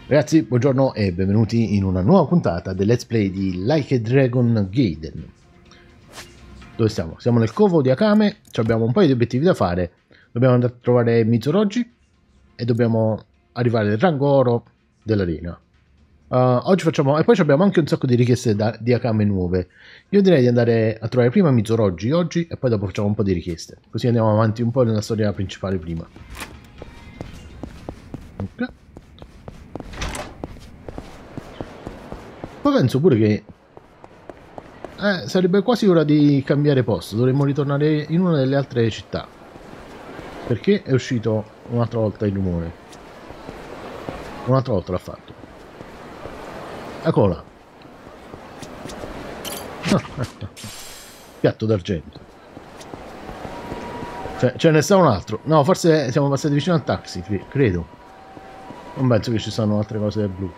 Ragazzi, buongiorno e benvenuti in una nuova puntata del Let's Play di Like a Dragon Gaiden. Dove stiamo? Siamo nel covo di Akame, abbiamo un paio di obiettivi da fare. Dobbiamo andare a trovare Mizoroji e dobbiamo arrivare al rango oro dell'arena. Oggi facciamo... e poi abbiamo anche un sacco di richieste di Akame nuove. Io direi di andare a trovare prima Mizoroji oggi e poi dopo facciamo un po' di richieste. Così andiamo avanti un po' nella storia principale prima. Ok. Poi penso pure che sarebbe quasi ora di cambiare posto, dovremmo ritornare in una delle altre città. Perché è uscito un'altra volta il rumore. Un'altra volta l'ha fatto. Eccolo là. Piatto d'argento. Cioè, ce ne sta un altro. No, forse siamo passati vicino al taxi, credo. Non penso che ci siano altre cose del blu.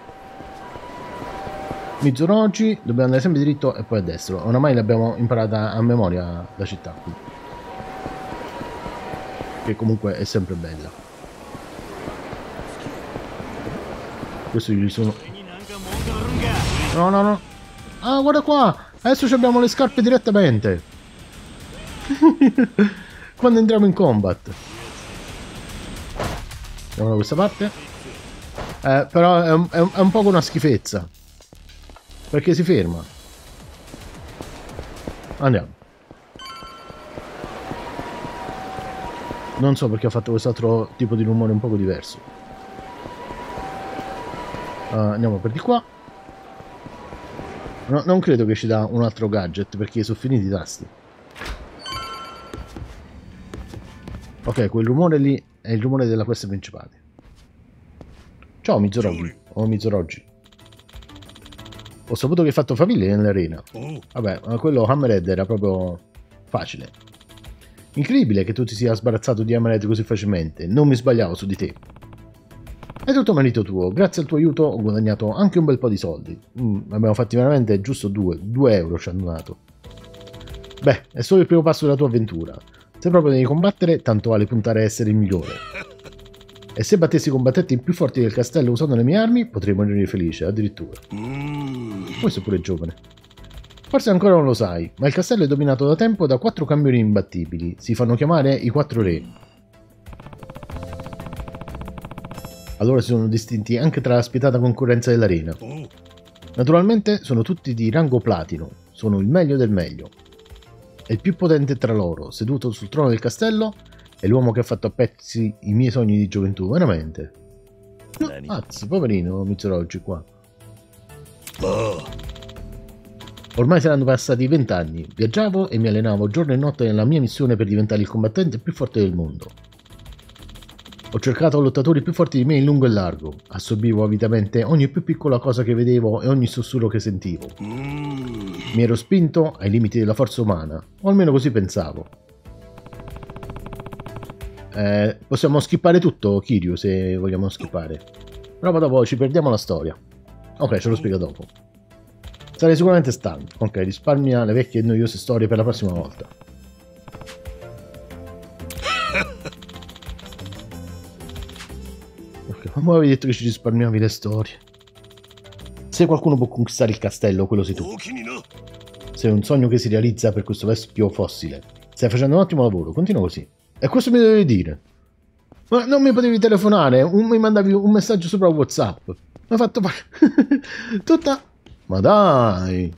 Mizoroji, dobbiamo andare sempre diritto e poi a destra. Oramai l'abbiamo imparata a memoria la città qui. Che comunque è sempre bella. Questo gli sono... No, no, no. Ah, guarda qua. Adesso abbiamo le scarpe direttamente. Quando entriamo in combat. Andiamo da questa parte. Però è un po' una schifezza. Perché si ferma. Andiamo. Non so perché ha fatto quest'altro tipo di rumore un poco diverso. Andiamo per di qua. No, non credo che ci dà un altro gadget perché sono finiti i tasti. Ok, quel rumore lì è il rumore della quest principale. Ciao Mizoroji. Oh Mizoroji. Ho saputo che hai fatto famiglia nell'arena. Vabbè, quello Hammerhead era proprio facile. Incredibile che tu ti sia sbarazzato di Hammerhead così facilmente. Non mi sbagliavo su di te. È tutto merito tuo. Grazie al tuo aiuto ho guadagnato anche un bel po' di soldi. Abbiamo fatti veramente giusto 2 euro ci hanno dato. Beh, è solo il primo passo della tua avventura. Se proprio devi combattere, tanto vale puntare a essere il migliore. E se battessi i combattenti più forti del castello usando le mie armi, potrei morire felice, addirittura. Questo pure è giovane. Forse ancora non lo sai, ma il castello è dominato da tempo da 4 campioni imbattibili. Si fanno chiamare i 4 re. Allora si sono distinti anche tra la spietata concorrenza dell'arena. Naturalmente sono tutti di rango platino, sono il meglio del meglio. E il più potente tra loro, seduto sul trono del castello, è l'uomo che ha fatto a pezzi i miei sogni di gioventù, veramente. No, azzi, poverino Mizoroji qua. Ormai saranno passati 20 anni. Viaggiavo e mi allenavo giorno e notte nella mia missione per diventare il combattente più forte del mondo. Ho cercato lottatori più forti di me in lungo e largo. Assorbivo avidamente ogni più piccola cosa che vedevo e ogni sussurro che sentivo. Mi ero spinto ai limiti della forza umana, o almeno così pensavo. Possiamo skippare tutto, Kiryu, se vogliamo skippare. Però dopo ci perdiamo la storia. Ok, ce lo spiego dopo. Sarei sicuramente stanco. Ok, risparmia le vecchie e noiose storie per la prossima volta. Ok, ma avevi detto che ci risparmiavi le storie. Se qualcuno può conquistare il castello, quello sei tu. Sei un sogno che si realizza per questo vecchio fossile. Stai facendo un ottimo lavoro, continua così. E questo mi dovevi dire? Ma non mi potevi telefonare? Mi mandavi un messaggio sopra WhatsApp. Mi ha fatto tutta... Ma dai!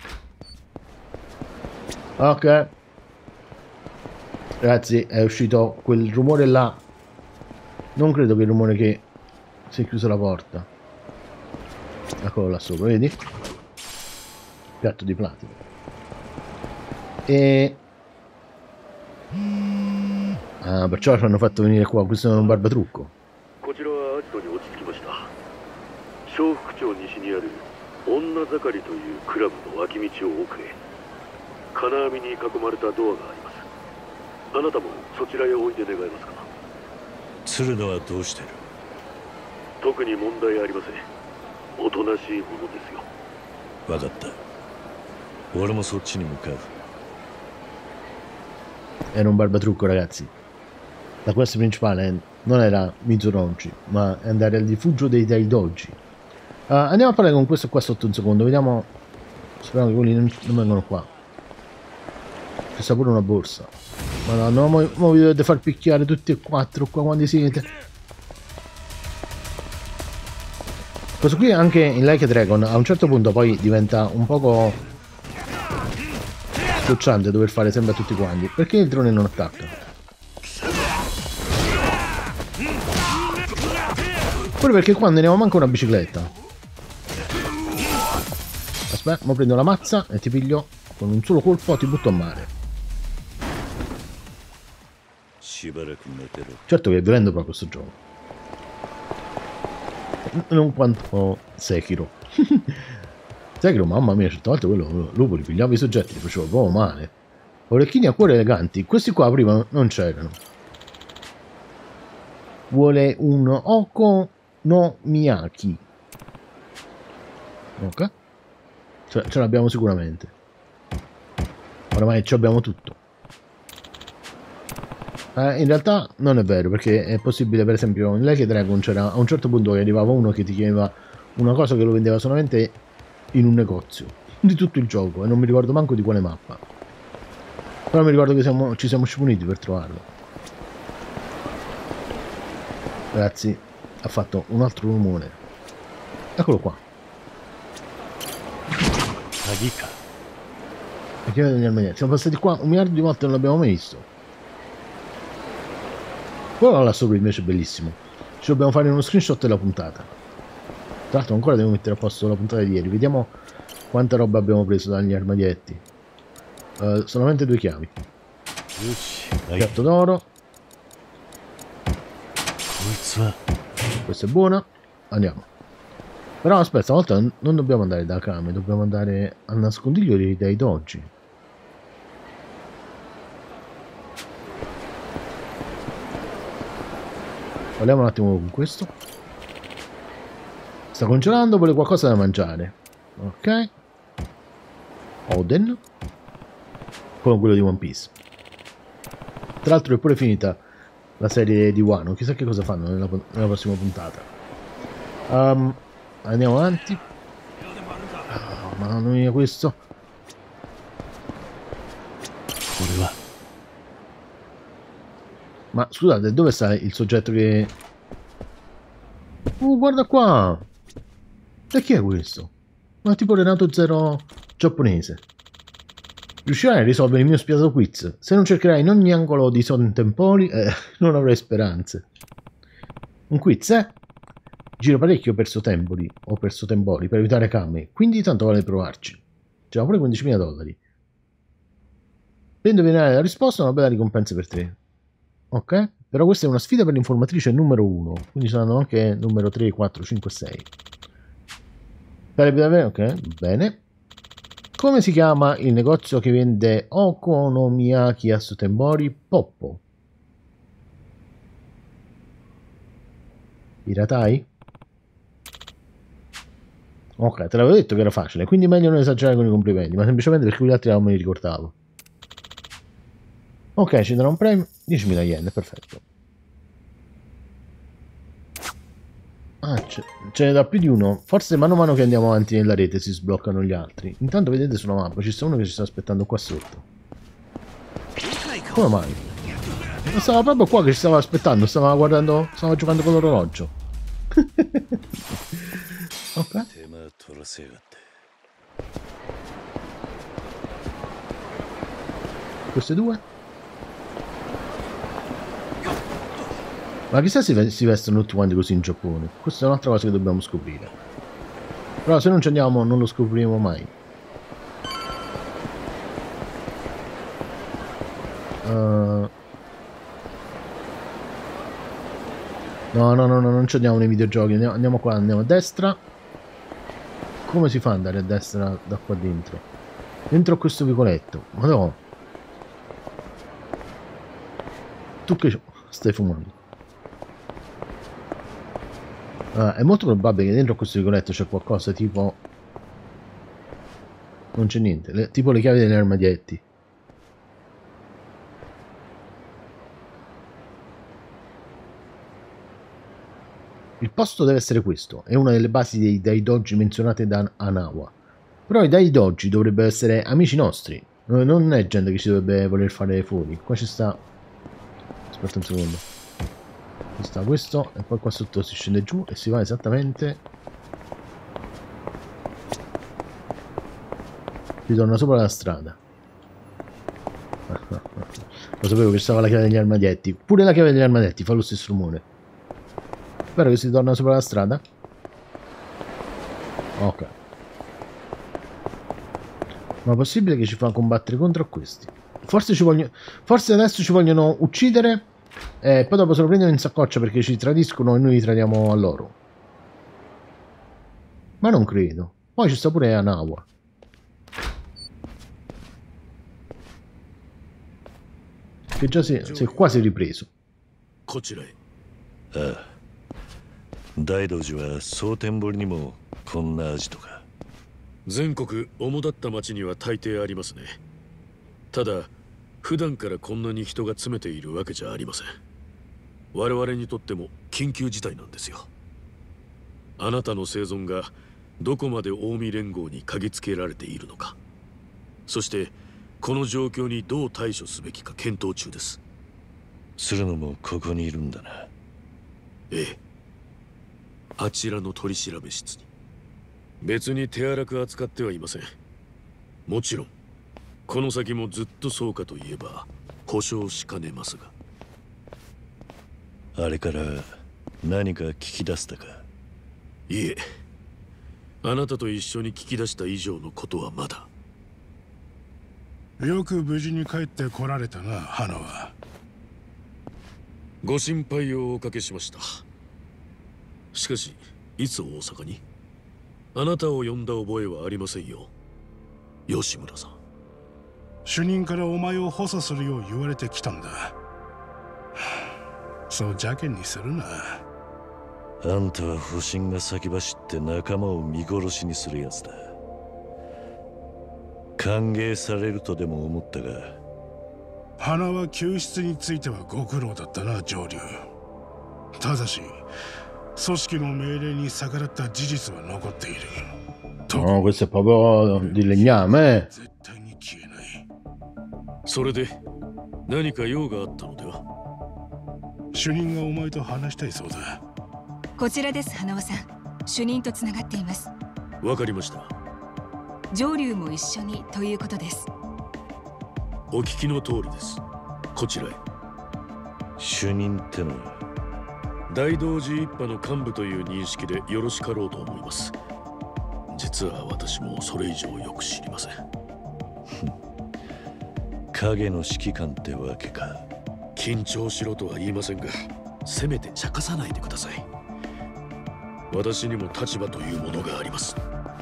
Ok. Ragazzi, è uscito quel rumore là. Non credo che il rumore che si è chiusa la porta. Eccolo là sopra, vedi? Piatto di platino. E... Ah, perciò ci hanno fatto venire qua, questo è un barbatrucco. Era un barbatrucco, ragazzi. La quest principale non era Mizoroji, ma andare al rifugio dei Daidoji. Andiamo a parlare con questo qua sotto un secondo. Vediamo. Speriamo che quelli non vengono qua. C'è sta pure una borsa. Ma no, mo vi dovete far picchiare tutti e quattro qua quando siete. Questo qui anche in Like a Dragon a un certo punto poi diventa un poco scocciante dover fare sempre a tutti quanti. Perché il drone non attacca? Pure perché qua ne ho manco una bicicletta. Aspetta, mo prendo la mazza e ti piglio con un solo colpo, ti butto a mare. Certo che è violento proprio questo gioco. Non quanto Sekiro. Sekiro, mamma mia, certe volte quello lupo li pigliava i soggetti, li faceva proprio male. Orecchini a cuore eleganti, questi qua prima non c'erano. Vuole un Oko no Miyaki. Ok. Ce l'abbiamo sicuramente. Oramai ci abbiamo tutto. In realtà non è vero, perché è possibile, per esempio, in Like a Dragon c'era a un certo punto che arrivava uno che ti chiedeva una cosa che lo vendeva solamente in un negozio di tutto il gioco, e non mi ricordo manco di quale mappa. Però mi ricordo che ci siamo scimuniti per trovarlo. Ragazzi, ha fatto un altro rumore. Eccolo qua. Siamo passati qua 1 miliardo di volte e non l'abbiamo mai visto. Quello là sopra invece è bellissimo. Ci dobbiamo fare uno screenshot della puntata. Tra l'altro ancora devo mettere a posto la puntata di ieri. Vediamo quanta roba abbiamo preso dagli armadietti. Solamente 2 chiavi. Piatto d'oro. Questa è buona. Andiamo. Però aspetta, stavolta non dobbiamo andare da Kame, dobbiamo andare al nascondiglio dei doji. Parliamo un attimo con questo. Sta congelando, vuole qualcosa da mangiare. Ok. Oden. Come quello di One Piece. Tra l'altro è pure finita la serie di Wano. Chissà che cosa fanno nella prossima puntata. Andiamo avanti. Oh, mamma mia, questo. Ma scusate, dove sta il soggetto che... guarda qua! E chi è questo? Ma tipo Renato Zero giapponese. Riuscirai a risolvere il mio spietato quiz? Se non cercherai in ogni angolo di Son Tempoli, non avrai speranze. Un quiz, eh? Giro parecchio per Sotemboli, o per Sotemboli, per evitare Kame, quindi tanto vale provarci. C'è pure 15.000 dollari. Per indovinare la risposta, una bella ricompensa per te. Ok? Però questa è una sfida per l'informatrice numero 1, quindi saranno anche numero 3, 4, 5, 6. Ok, bene. Come si chiama il negozio che vende okonomiyaki a Sotembori? Poppo. Piratai? Ok, te l'avevo detto che era facile, quindi meglio non esagerare con i complimenti, ma semplicemente perché gli altri non me li ricordavo. Ok, ci darà un premio, 10.000 yen, perfetto. Ah, ce ne dà più di uno. Forse mano a mano che andiamo avanti nella rete si sbloccano gli altri. Intanto vedete sulla mappa, ci sta uno che ci sta aspettando qua sotto. Come mai? Ma stava proprio qua che ci stava aspettando, stava guardando, stava giocando con l'orologio. Ok. Queste due. Ma chissà se si vestono tutti quanti così in Giappone. Questa è un'altra cosa che dobbiamo scoprire. Però se non ci andiamo non lo scopriremo mai. No, non ci andiamo nei videogiochi. Andiamo qua, andiamo a destra. Come si fa ad andare a destra da qua dentro? Dentro questo vicoletto. Madonna. Tu che stai fumando? È molto probabile che dentro questo vicoletto c'è qualcosa tipo... Non c'è niente, tipo le chiavi degli armadietti. Il posto deve essere questo, è una delle basi dei doji menzionate da Hanawa. Però i dai doji dovrebbero essere amici nostri, non è gente che ci dovrebbe voler fare fuori. Qua ci sta... Aspetta un secondo. Ci sta questo, e poi qua sotto si scende giù e si va esattamente... Si torna sopra la strada. Lo sapevo che stava la chiave degli armadietti. Pure la chiave degli armadietti fa lo stesso rumore. Spero che si torna sopra la strada. Ok. Ma è possibile che ci fa combattere contro questi? Forse ci vogliono... Forse adesso ci vogliono uccidere e poi dopo se lo prendono in saccoccia perché ci tradiscono e noi li tradiamo a loro. Ma non credo. Poi ci sta pure Hanawa. Che già si è quasi ripreso. 大道寺は蒼天堀にもこんなアジトが。 全国主だった町には大抵ありますね。ただ普段からこんなに人が詰めているわけじゃありません。我々にとっても緊急事態なんですよ。あなたの生存がどこまで近江連合に嗅ぎつけられているのか、そしてこの状況にどう対処すべきか検討中です。 鶴野もここにいるんだな。 ええ、あちらの取り調べ室に。別に手荒く扱ってはいません。もちろんこの先もずっとそうかといえば保証しかねますが。 あれから何か聞き出したか？ いえ、あなたと一緒に聞き出した以上のことはまだ。 よく無事に帰ってこられたな、花は。 ご心配をおかけしました。しかしいつ大阪に？あなたを呼んだ覚えはありませんよ、吉村さん。 主任からお前を補佐するよう言われてきたんだ。そう邪険にするな。 あんたは保身が先走って仲間を見殺しにするやつだ。歓迎されるとでも思ったが。 花は救出についてはご苦労だったな、上流。ただし組織の命令に逆らった事実は残っている。 No, questo è proprio di legname. 絶対に消えない。 それで何か用があったのでは？ 主任がお前と話したいそうだ。 こちらです、花尾さん。主任とつながっています。 わかりました。 上流も一緒にということです。 お聞きの通りです。こちらへ。 主任ってのは大道寺一派の幹部という認識でよろしかろうと思います。実は私もそれ以上よく知りません。 影の指揮官ってわけか。 緊張しろとは言いませんが、せめて茶化さないでください。私にも立場というものがあります。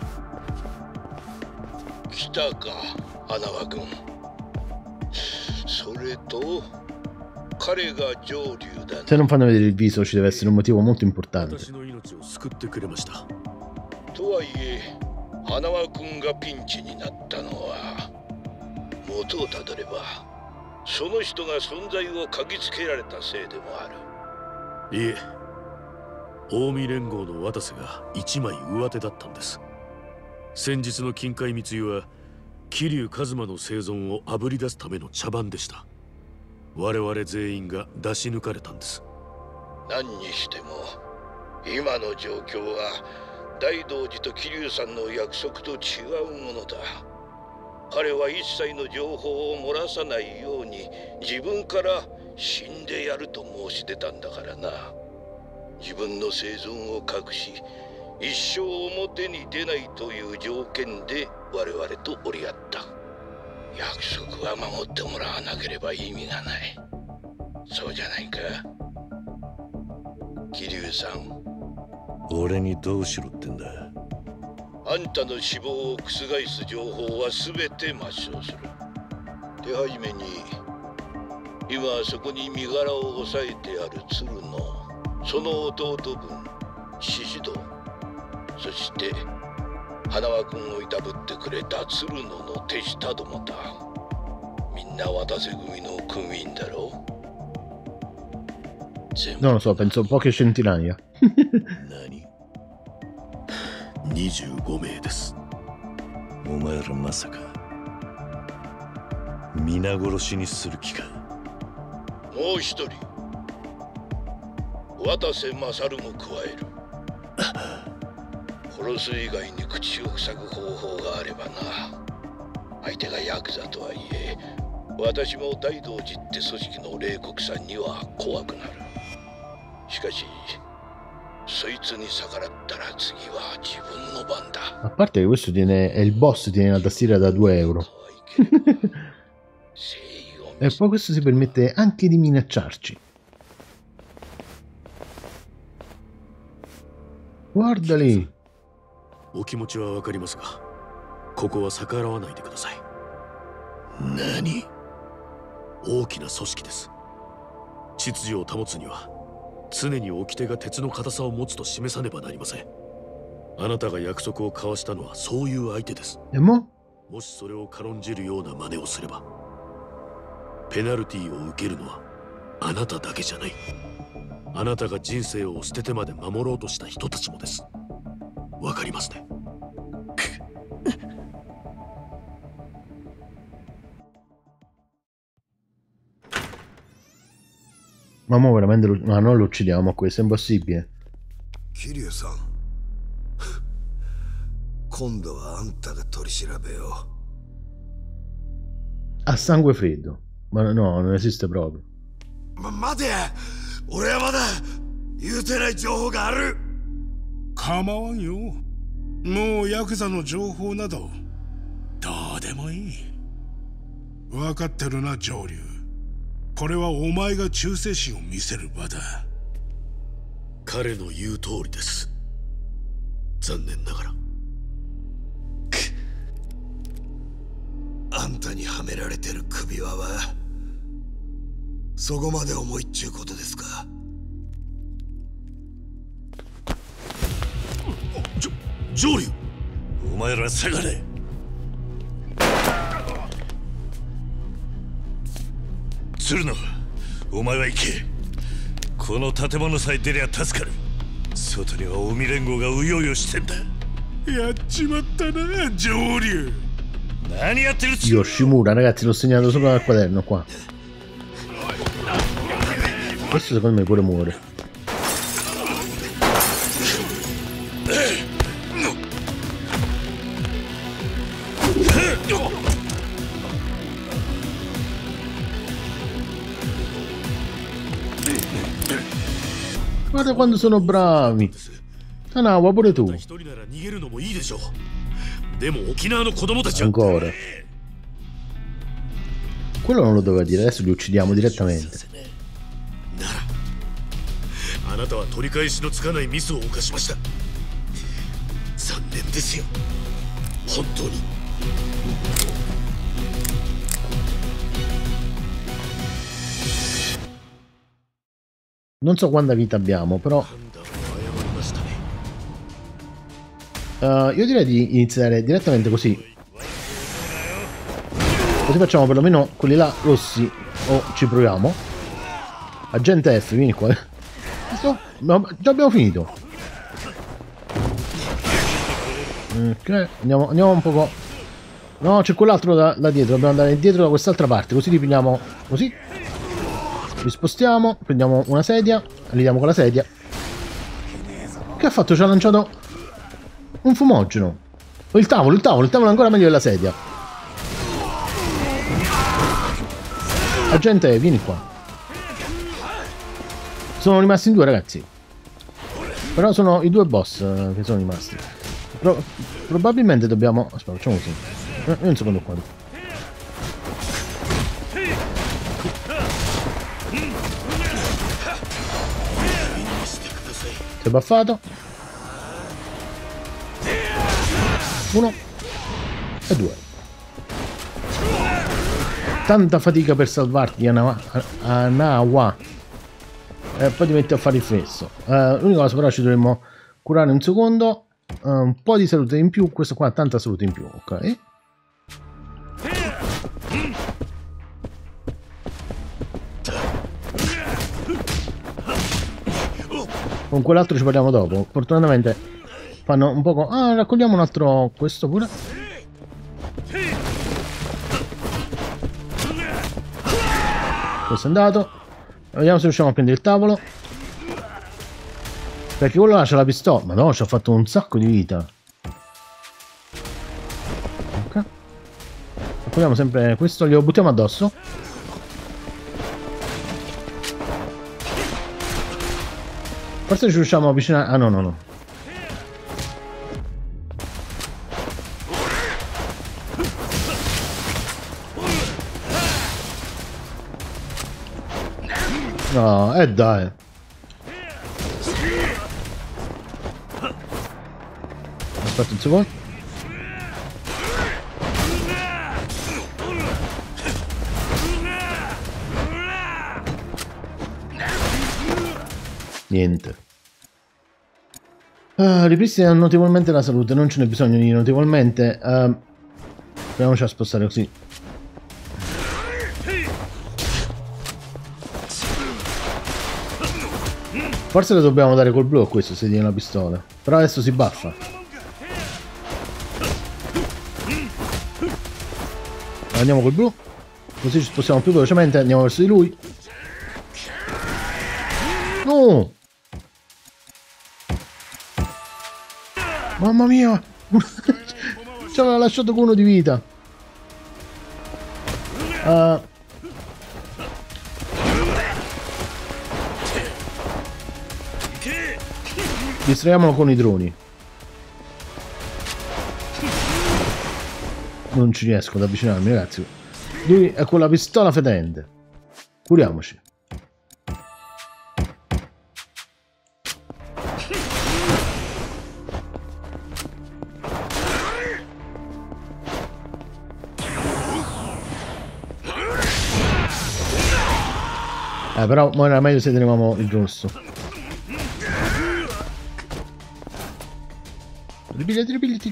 来たか、花輪君。それと彼が上流だ。 Se non fanno vedere il viso ci deve essere un motivo molto importante. 私の命を救ってくれました。 とはいえ花輪君がピンチになったのは、元をたどればその人が存在を嗅ぎつけられたせいでもある。いえ、近江連合の渡瀬が一枚上手だったんです。先日の金塊密輸は桐生一馬の生存をあぶり出すための茶番でした。我々全員が出し抜かれたんです。 何にしても今の状況は大道寺と桐生さんの約束と違うものだ。彼は一切の情報を漏らさないように自分から死んでやると申し出たんだからな。自分の生存を隠し一生表に出ないという条件で我々と折り合った。約束は守ってもらわなければ意味がない。そうじゃないか、桐生さん。 俺にどうしろってんだ。 あんたの死亡を覆す情報は全て抹消する。手始めに今そこに身柄を押さえてある鶴のその弟分宍戸、そして花輪君をいたぶってくれた鶴野の手下どもだ。みんな渡瀬組の組員だろう。 全部 Non lo so, penso poche centinaia. 何 25名です。 お前らまさか皆殺しにする気か。 もう一人渡瀬勝も加える。殺す以外に口を塞ぐ方法があればな。相手がヤクザとはいえ、私も大道寺って組織の冷酷さんには怖くなる。しかしそいつに逆らったら次は自分の番だ。 A parte che questo tiene, è il boss, tiene la tastiera da 2 euro. E poi questo si permette anche di minacciarci. Guardali. お気持ちはわかりますが、ここは逆らわないでください。 何？ 大きな組織です。秩序を保つには常に掟が鉄の硬さを持つと示さねばなりません。あなたが約束を交わしたのはそういう相手です。もしそれを軽んじるような真似をすれば、ペナルティを受けるのはあなただけじゃない。あなたが人生を捨ててまで守ろうとした人たちもです。わかりますね。 Ma mo veramente ma non lo uccidiamo, questo è impossibile. 桐生さん、今度はあんたが取り調べを。 A sangue freddo. Ma no, non esiste proprio. 待て、俺はまだ言うてない情報がある。 構わんよ。もうヤクザの情報などどうでもいい。分かってるな上流。これはお前が忠誠心を見せる場だ。 彼の言う通りです。残念ながら。 あんたにはめられてる首輪はそこまで重いっちゅうことですか。 上流、 お前ら下がれ。鶴野、お前は行け。この建物さえ出りゃ助かる。外には近江連合がうようよしてんだ。 やっちまったな上流。 何やってる？ Yoshimura, ragazzi, l'ho segnato sopra dal quaderno qua. Questo secondo me pure muore. Guarda quando sono bravi. Tanawa, pure tu. Ancora. Quello non lo doveva dire, adesso li uccidiamo direttamente. あなたは取り返しのつかないミスを犯しました。残念ですよ。本当に。 Non so quanta vita abbiamo, però io direi di iniziare direttamente così. Così facciamo perlomeno quelli là rossi. O ci proviamo. Agente F, vieni qua. No, già abbiamo finito. Ok, andiamo un poco. No, c'è quell'altro da dietro. Dobbiamo andare dietro da quest'altra parte. Così li pigliamo così. Li spostiamo. Prendiamo una sedia. Li diamo con la sedia. Che ha fatto? Ci ha lanciato un fumogeno. O il tavolo è ancora meglio della sedia. Agente, vieni qua. Sono rimasti in due, ragazzi. Però sono i due boss che sono rimasti. Probabilmente dobbiamo... Aspetta, facciamo così. Un secondo qua. Si è buffato. 1 e 2. Tanta fatica per salvarti, Anawa. Poi ti metti a fare il fesso. L'unica cosa però ci dovremmo curare un secondo. Un po' di salute in più. Questo qua ha tanta salute in più, ok? Con quell'altro ci parliamo dopo. Fortunatamente fanno un poco... Ah, raccogliamo un altro... Questo pure. Questo è andato. Vediamo se riusciamo a prendere il tavolo. Perché quello là c'ha la pistola. Ma no, ci ha fatto un sacco di vita. Ok. Raccogliamo sempre questo, glielo buttiamo addosso. Forse ci riusciamo a avvicinare... Ah no, no, no. No, dai. Aspetta un secondo. Niente. Ripristina notevolmente la salute. Non ce n'è bisogno di notevolmente. Proviamoci a spostare così. Forse le dobbiamo dare col blu a questo se tiene la pistola. Però adesso si baffa. Andiamo col blu. Così ci spostiamo più velocemente. Andiamo verso di lui. No! Mamma mia! Ci aveva lasciato con uno di vita. Distraiamolo con i droni. Non ci riesco ad avvicinarmi, ragazzi. Lui è con la pistola fedente. Curiamoci. Però ora era meglio se tenevamo il rosso. Ripigliati, ripigliati.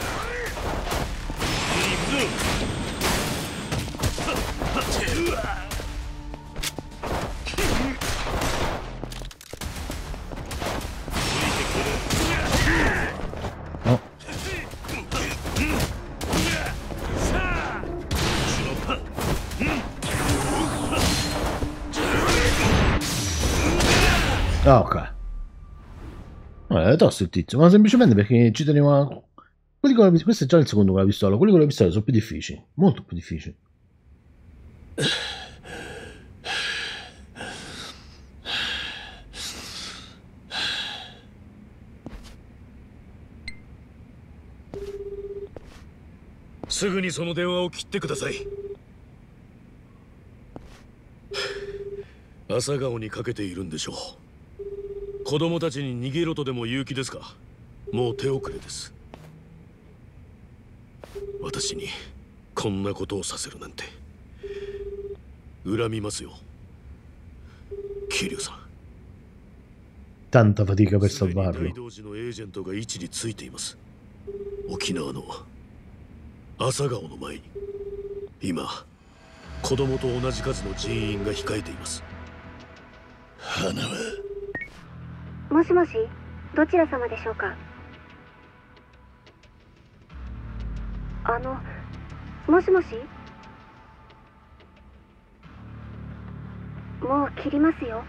No. Ah, ok. È tosto il tizio, ma semplicemente perché ci tenevo a... Quelli con la... Questo è già il secondo con la pistola. Quelli con la pistola sono più difficili. Molto più difficili. Asagao にかけているんでしょう。子供たちに逃げろとでも言う気ですか。もう手遅れです。私にこんなことをさせるなんて恨みますよ、桐生さん。 Tanta fatica per salvarlo. 大同寺のエージェントが位置についています。沖縄の朝顔の前に今子供と同じ数の人員が控えています。 花はもしもし、どちら様でしょうか。もしもし、もう切りますよ。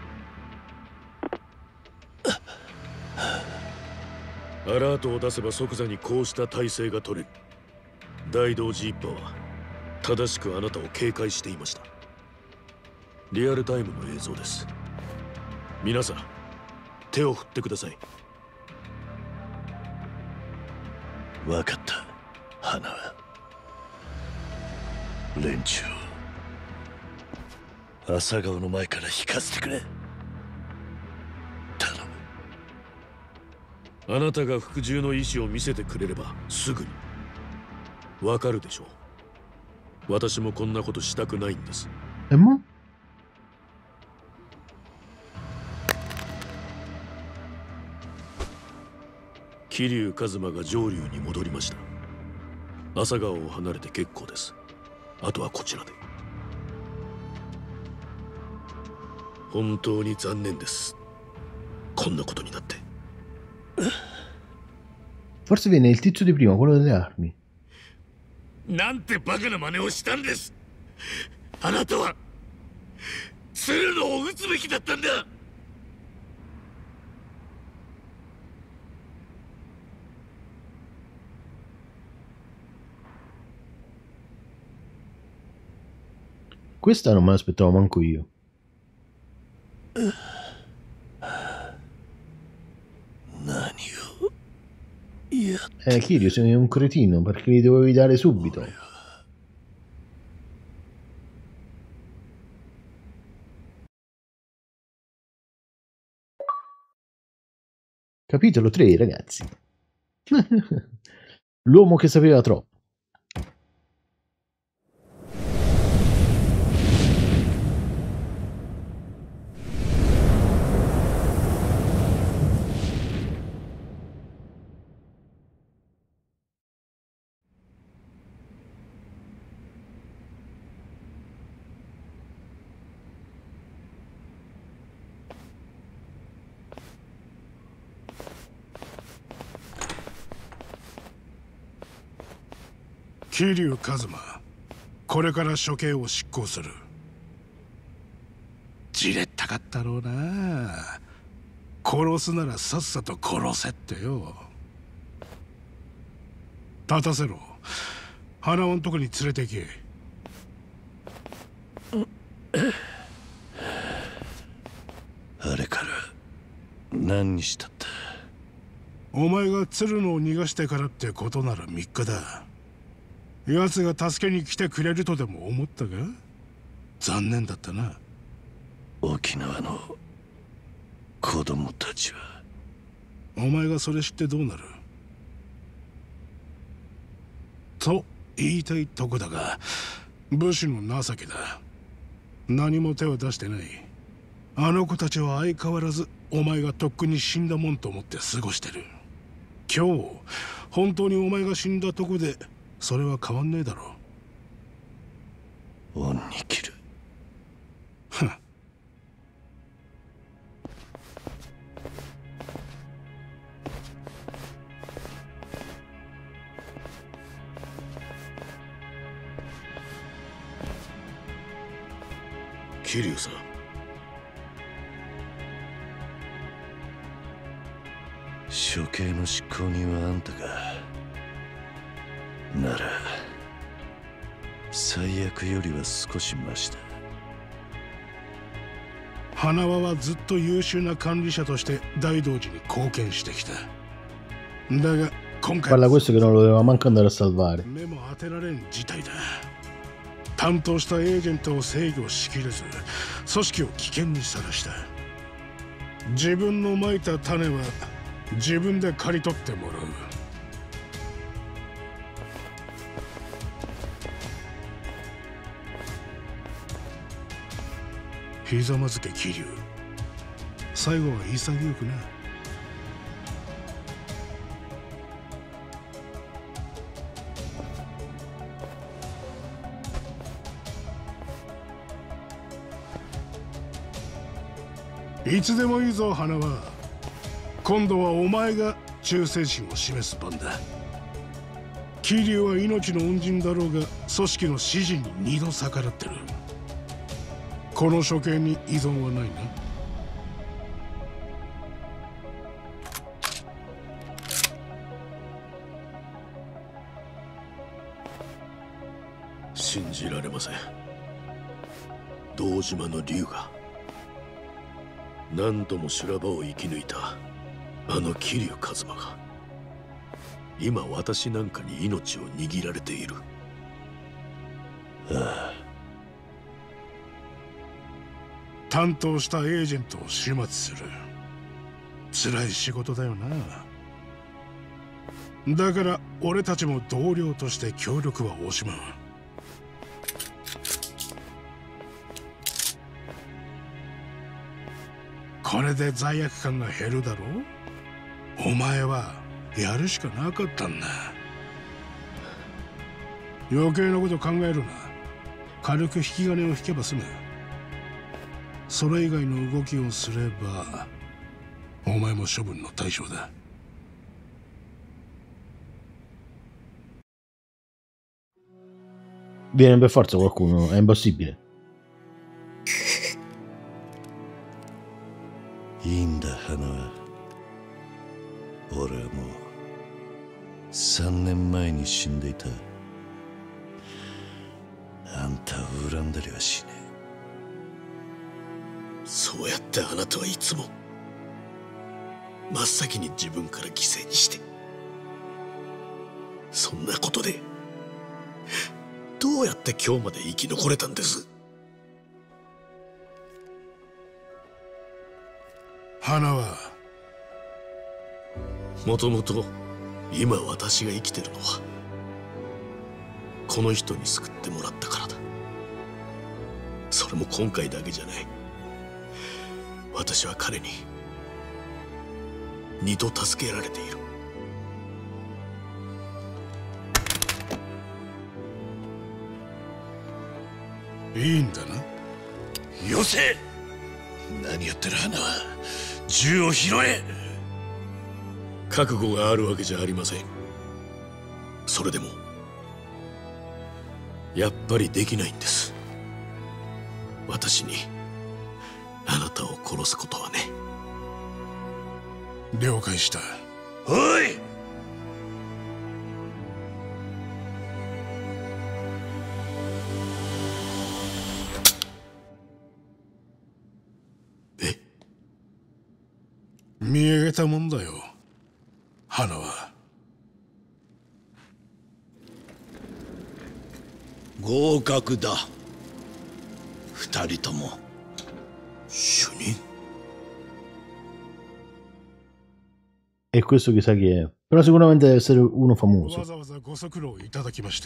アラートを出せば即座にこうした体制が取れる。大同寺一派は正しくあなたを警戒していました。リアルタイムの映像です。皆さん手を振ってください。 分かった、花は。連中を朝顔の前から引かせてくれ。頼む。あなたが服従の意思を見せてくれればすぐにわかるでしょう。私もこんなことしたくないんです。桐生一馬が上流に戻りました。朝顔を離れて結構です。あとはこちらで。本当に残念です。 こんなことになって。 Forse viene il tizio di prima, quello delle armi. なんてバカな真似をしたんです。あなたは鶴野を撃つべきだったんだ。 Questa non me l'aspettavo manco io. Kirio, sei un cretino, perché li dovevi dare subito. Capitolo 3, ragazzi. L'uomo che sapeva troppo. 桐生一馬、これから処刑を執行する。じれったかったろうな。殺すならさっさと殺せってよ。立たせろ。花尾んとこに連れて行け。 あれから何日経った？ お前が鶴野を逃がしてからってことなら3日だ。奴が助けに来てくれるとでも思ったが、残念だったな。 沖縄の子供たちは。 お前がそれ知ってどうなる？と言いたいとこだが、武士の情けだ。何も手を出してない。あの子たちは相変わらずお前がとっくに死んだもんと思って過ごしてる。今日本当にお前が死んだとこでそれは変わんねえだろう。恩に切る。 ふん。 桐生さん。 処刑の執行人はあんたか。なら最悪よりは少しマシだ。 花輪はずっと優秀な管理者として大道寺に貢献してきた。だが今回 Parla questo che non lo doveva manco andare a salvare. 目も当てられん事態だ。担当したエージェントを制御しきれず組織を危険にさらした。自分のまいた種は自分で刈り取ってもらう。ひざまずけ桐生。最後は潔くな。いつでもいいぞ花輪。今度はお前が忠誠心を示す番だ。桐生は命の恩人だろうが組織の指示に2度逆らってる。この処刑に依存はないな。 信じられません。堂島の龍が何度も修羅場を生き抜いたあの桐生一馬が今私なんかに命を握られている。 ああ。 担当したエージェントを始末する。辛い仕事だよな。だから俺たちも同僚として協力は惜しまん。これで罪悪感が減るだろう。お前はやるしかなかったんだ。余計なこと考えるな。軽く引き金を引けば済む。それ以外の動きをすればお前も処分の対象だ。 Viene per forza qualcuno, è impossibile. いいんだ花は。俺はもう3年前に死んでいた。あんたを恨んだりはしねえ。そうやってあなたはいつも真っ先に自分から犠牲にして、そんなことでどうやって今日まで生き残れたんです？ 花はもともと今私が生きてるのはこの人に救ってもらったからだ。それも今回だけじゃない。私は彼に2度助けられている。 いいんだな。 よせ。何やってる花は。銃を拾え。 覚悟があるわけじゃありません。それでもやっぱりできないんです。私にあなたを殺すことはね。 了解した。 おい。 見上げたもんだよ、花は。 合格だ。2人とも。主任。 E questo chissà chi è. Però sicuramente deve essere uno famoso. わざわざご足労いただきまして。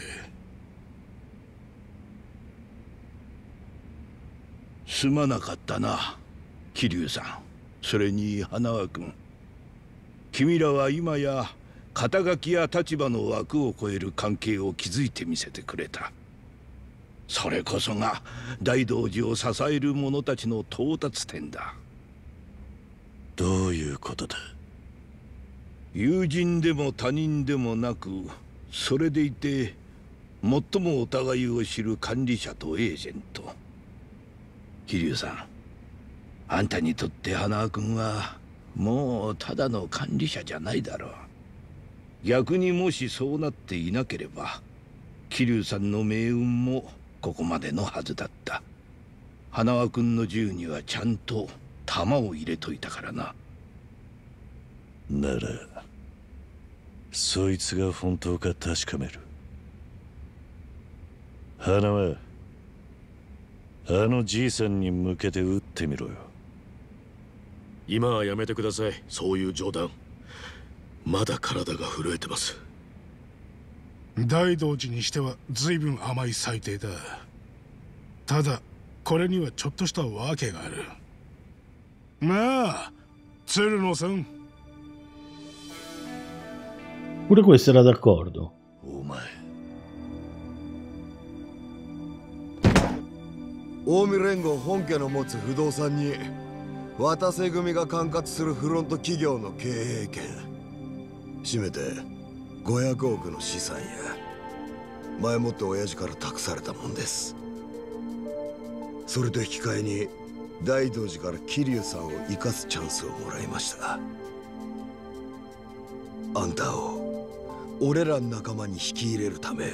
すまなかったな、桐生さん。それに花輪君。君らは今や肩書きや立場の枠を超える関係を築いてみせてくれた。それこそが大道寺を支える者たちの到達点だ。 どういうことだ？ 友人でも他人でもなく、それでいて最もお互いを知る管理者とエージェント。桐生さん、あんたにとって花輪君はもうただの管理者じゃないだろう。逆にもしそうなっていなければ桐生さんの命運もここまでのはずだった。花輪君の銃にはちゃんと弾を入れといたからな。 ならそいつが本当か確かめる。花はあのじいさんに向けて撃ってみろよ。 今はやめてください、そういう冗談。まだ体が震えてます。 大道寺にしては随分甘い裁定だ。ただこれにはちょっとした訳がある。まあ鶴野さん。 Pure questo era d'accordo. お前。 近江連合本家の持つ不動産に渡瀬組が管轄するフロント企業の経営権、締めて500億の資産や前もって親父から託されたもんです。それと引き換えに大道寺から桐生さんを生かすチャンスをもらいました。あんたを俺らの仲間に引き入れるため。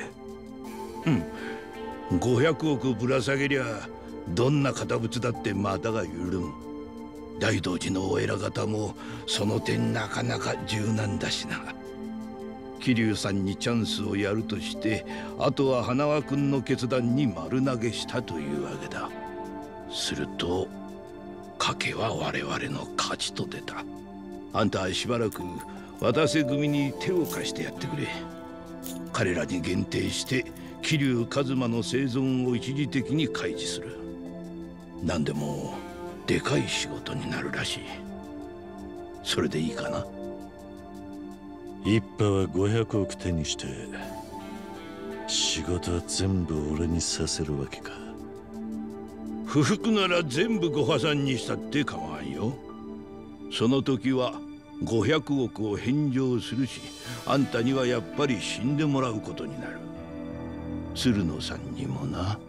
500億ぶら下げりゃどんな堅物だって股が緩む。大道寺のお偉方もその点なかなか柔軟だしな。桐生さんにチャンスをやるとして、あとは花輪君の決断に丸投げしたというわけだ。すると賭けは我々の勝ちと出た。あんたはしばらく渡瀬組に手を貸してやってくれ。彼らに限定して桐生一馬の生存を一時的に開示する。何でもでかい仕事になるらしい。それでいいかな。 一派は500億手にして仕事は全部俺にさせるわけか。 不服なら全部ご破産にしたって構わんよ。 その時は500億を返上するし、あんたにはやっぱり死んでもらうことになる。鶴野さんにもな。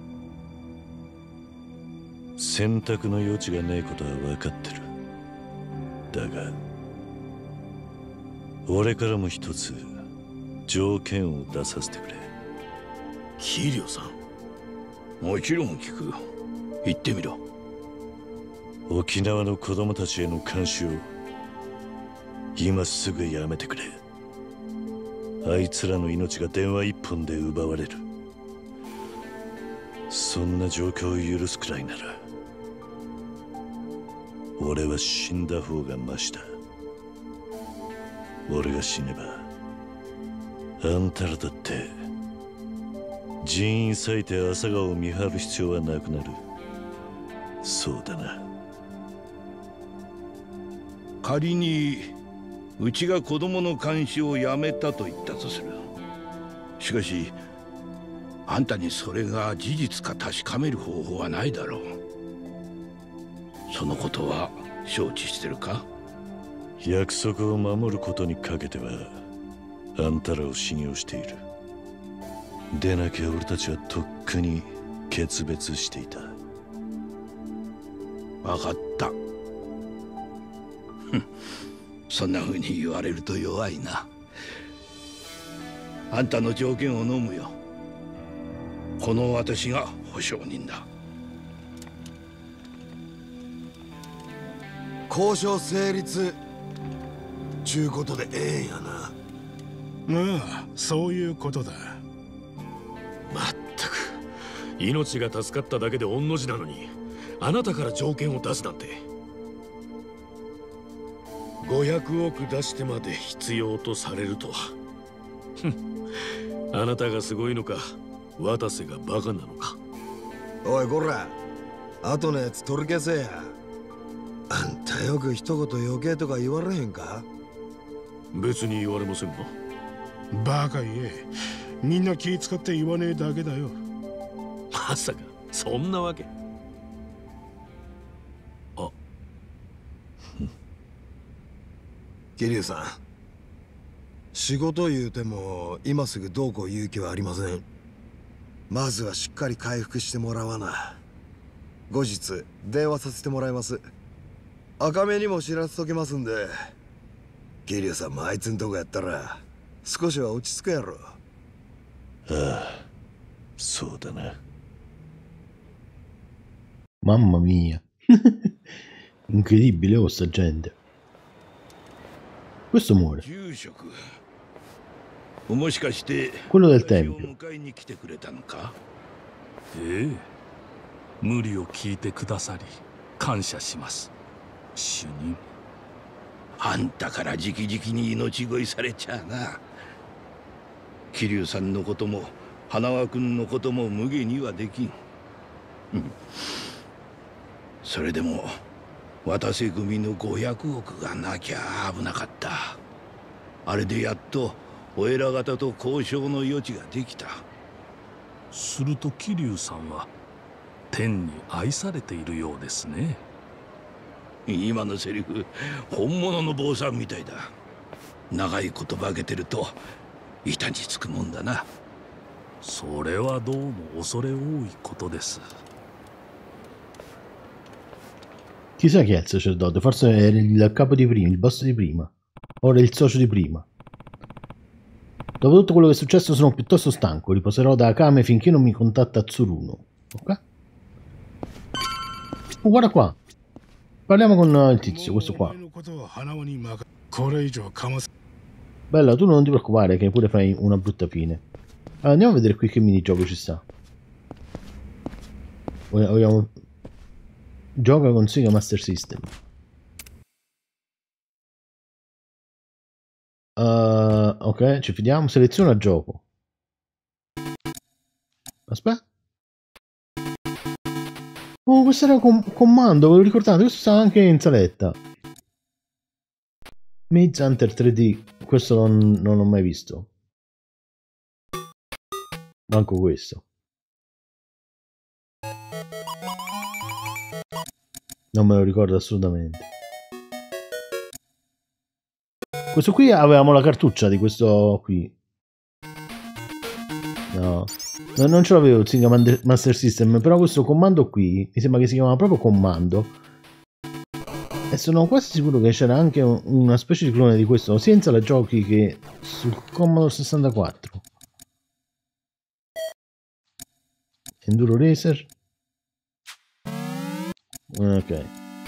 選択の余地がないことは分かってる。だが俺からも一つ条件を出させてくれ。 桐生さん。 もちろん聞く。言ってみろ。 沖縄の子供たちへの監視を今すぐやめてくれ。あいつらの命が電話一本で奪われる。そんな状況を許すくらいなら俺は死んだ方がマシだ。俺が死ねばあんたらだって人員割いて朝顔を見張る必要はなくなる。そうだな。 仮にうちが子供の監視をやめたと言ったとする。しかしあんたにそれが事実か確かめる方法はないだろう。そのことは承知してるか？ 約束を守ることにかけてはあんたらを信用している。でなきゃ俺たちはとっくに決別していた。 分かった。そんな風に言われると弱いな。あんたの条件を飲むよ。この私が保証人だ。 交渉成立ちゅうことでええんやな。 まあそういうことだ。 まったく命が助かっただけで御の字なのに、あなたから条件を出すなんて。500億出してまで必要とされるとは。あなたがすごいのか、渡瀬がバカなのか。 おいこら、後のやつ取り消せや。あんたよく一言余計とか言われへんか？ 別に言われませんが。 バカ言え。みんな気使って言わねえだけだよ。 まさかそんなわけ。あ、 桐生さん、仕事言うても今すぐどうこう言う気はありません。まずはしっかり回復してもらわな。後日電話させてもらいます。赤目にも知らせときますんで。桐生さんもあいつんとこやったら少しは落ち着くやろ。 ああ、そうだな。 Mamma mia. Incredibile, oh, sta gente. Questo muore. 住職、もしかして Quello del tempio. 迎えに来てくれたのか？ ええ、無理を聞いてくださり感謝します、主任。 あんたから直々に命乞いされちゃあな。桐生さんのことも花輪君のことも無下にはできん。それでも渡瀬組の500億がなきゃ危なかった。あれでやっとお偉方と交渉の余地ができた。 すると桐生さんは天に愛されているようですね。 今のセリフ本物の坊さんみたいだ。長いこと化けてると板につくもんだな。 それはどうも恐れ多いことです。 Chissà chi è il sacerdote, forse era il capo di prima, il boss di prima. Ora il socio di prima. Dopo tutto quello che è successo sono piuttosto stanco, riposerò da Akame finché non mi contatta Tsuruno. Ok? Oh, guarda qua. Parliamo con il tizio, questo qua. Bella, tu non ti preoccupare che pure fai una brutta fine. Allora, andiamo a vedere qui che minigioco ci sta. Vogliamo... Gioca con Sega Master System. Ok, ci fidiamo. Seleziona gioco. Aspetta. Oh, questo era comando, ve lo ricordate? Questo sta anche in saletta. Maze Hunter 3D. Questo non l'ho mai visto. Manco questo. Non me lo ricordo assolutamente. Questo qui avevamo la cartuccia di questo qui. No, non ce l'avevo il Sega Master System, però questo comando qui mi sembra che si chiama proprio comando. E sono quasi sicuro che c'era anche una specie di clone di questo, sia in sala giochi che sul Commodore 64. Enduro Racer. Ok.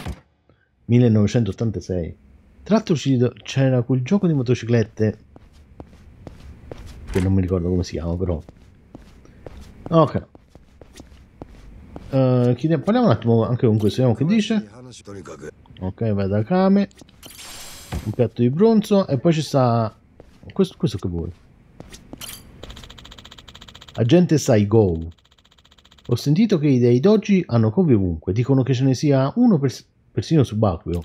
1986. Tra l'altro c'era quel gioco di motociclette che non mi ricordo come si chiama, però. Ok. Parliamo un attimo anche con questo, vediamo che dice. Ok, vai da Kame. Un piatto di bronzo. E poi ci sta questo che vuoi. Agente Saigo. Ho sentito che i dei doji hanno covi ovunque. Dicono che ce ne sia uno persino subacqueo.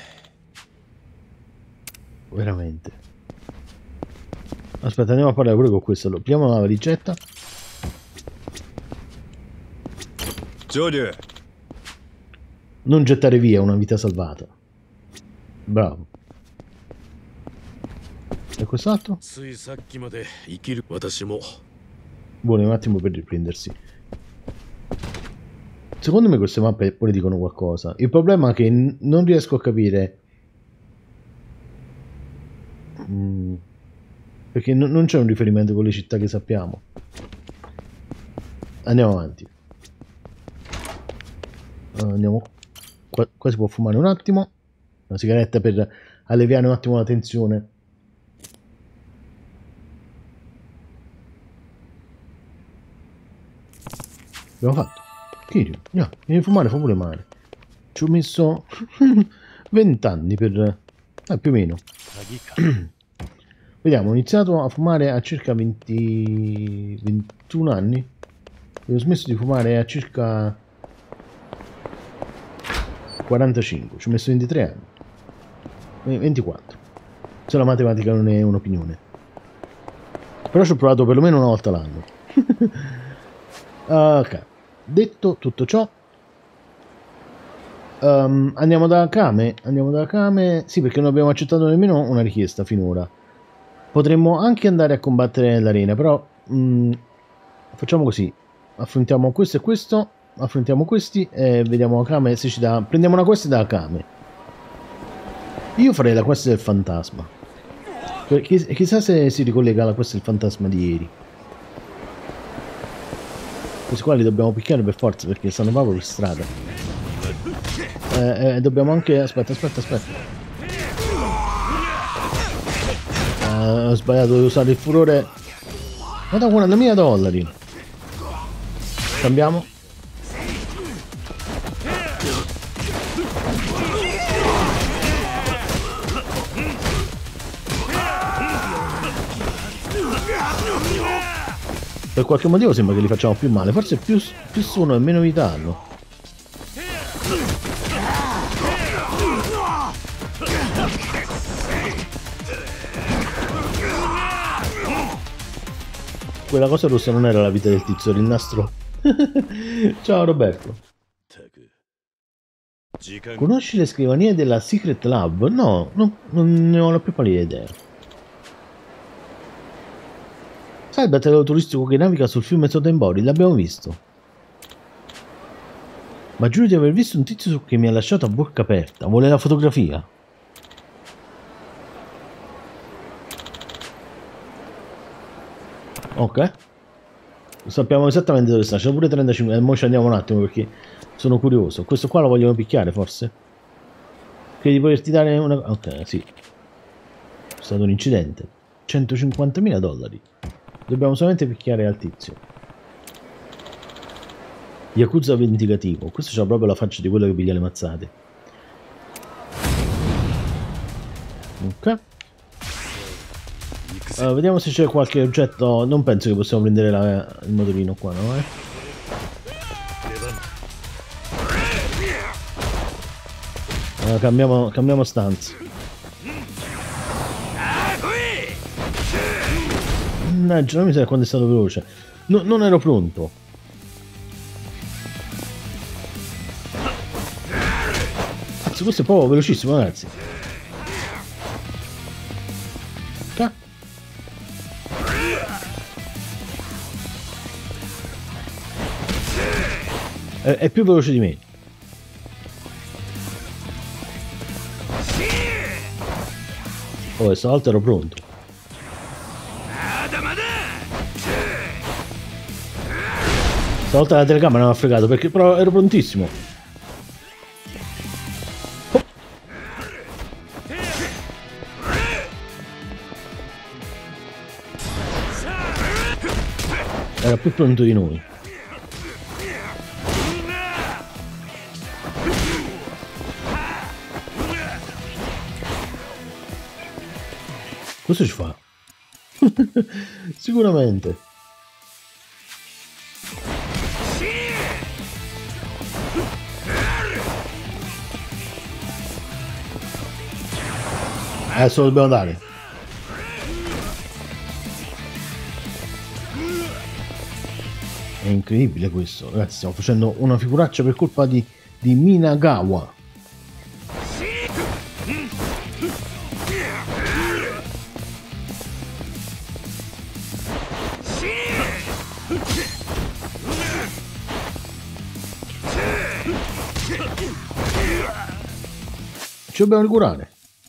Veramente. Aspetta, andiamo a parlare pure con questo. Allora, apriamo la valigetta. Non gettare via una vita salvata. Bravo. E quest'altro? Vuole un attimo per riprendersi. Secondo me queste mappe pure dicono qualcosa. Il problema è che non riesco a capire. Perché non c'è un riferimento con le città che sappiamo. Andiamo avanti. Andiamo. Qua si può fumare un attimo. Una sigaretta per alleviare un attimo la tensione. Abbiamo fatto. Kirio, no, vieni a fumare, fa pure male. Ci ho messo 20 anni per... più o meno. Vediamo, ho iniziato a fumare a circa 21 anni. E ho smesso di fumare a circa 45. Ci ho messo 23 anni. 24. Se la matematica non è un'opinione. Però ci ho provato perlomeno una volta l'anno. Ok. Detto tutto ciò, andiamo da Kame. Sì, perché non abbiamo accettato nemmeno una richiesta finora. Potremmo anche andare a combattere nell'arena, però facciamo così. Affrontiamo questo e questo. Affrontiamo questi e vediamo Kame se ci dà. Prendiamo una quest da Kame. Io farei la quest del fantasma. Chissà se si ricollega alla quest del fantasma di ieri. Questi qua li dobbiamo picchiare per forza perché stanno proprio per strada. Dobbiamo anche... Aspetta. Ho sbagliato di usare il furore. Ma da $40.000. Cambiamo. Per qualche motivo sembra che li facciamo più male. Forse più sono e meno vita hanno. Quella cosa rossa non era la vita del tizio, era il nastro. Ciao Roberto. Conosci le scrivanie della Secret Lab? No, non ne ho la più pallida idea. Sai il battello turistico che naviga sul fiume Sotenbori? L'abbiamo visto. Ma giuro di aver visto un tizio che mi ha lasciato a bocca aperta. Vuole la fotografia. Ok. Sappiamo esattamente dove sta. C'è pure 35. Mo ci andiamo un attimo perché sono curioso. Questo qua lo vogliono picchiare forse? Credi di poterti dare una... Ok, sì. È stato un incidente. $150.000. Dobbiamo solamente picchiare al tizio. Yakuza vendicativo. Questo c'ha proprio la faccia di quello che piglia le mazzate. Ok. Vediamo se c'è qualche oggetto. Non penso che possiamo prendere il motorino qua, no? Cambiamo stanza. Mannaggia, non mi sa quando è stato veloce. Non ero pronto. Cazzo, questo è proprio velocissimo, ragazzi. È più veloce di me. Oh, stavolta ero pronto. Stavolta la telecamera mi ha fregato perché però ero prontissimo. Oh. Era più pronto di noi. Cosa ci fa? Sicuramente. Adesso lo dobbiamo dare. È incredibile questo, ragazzi. Stiamo facendo una figuraccia per colpa di Minagawa. Ci dobbiamo ricurare.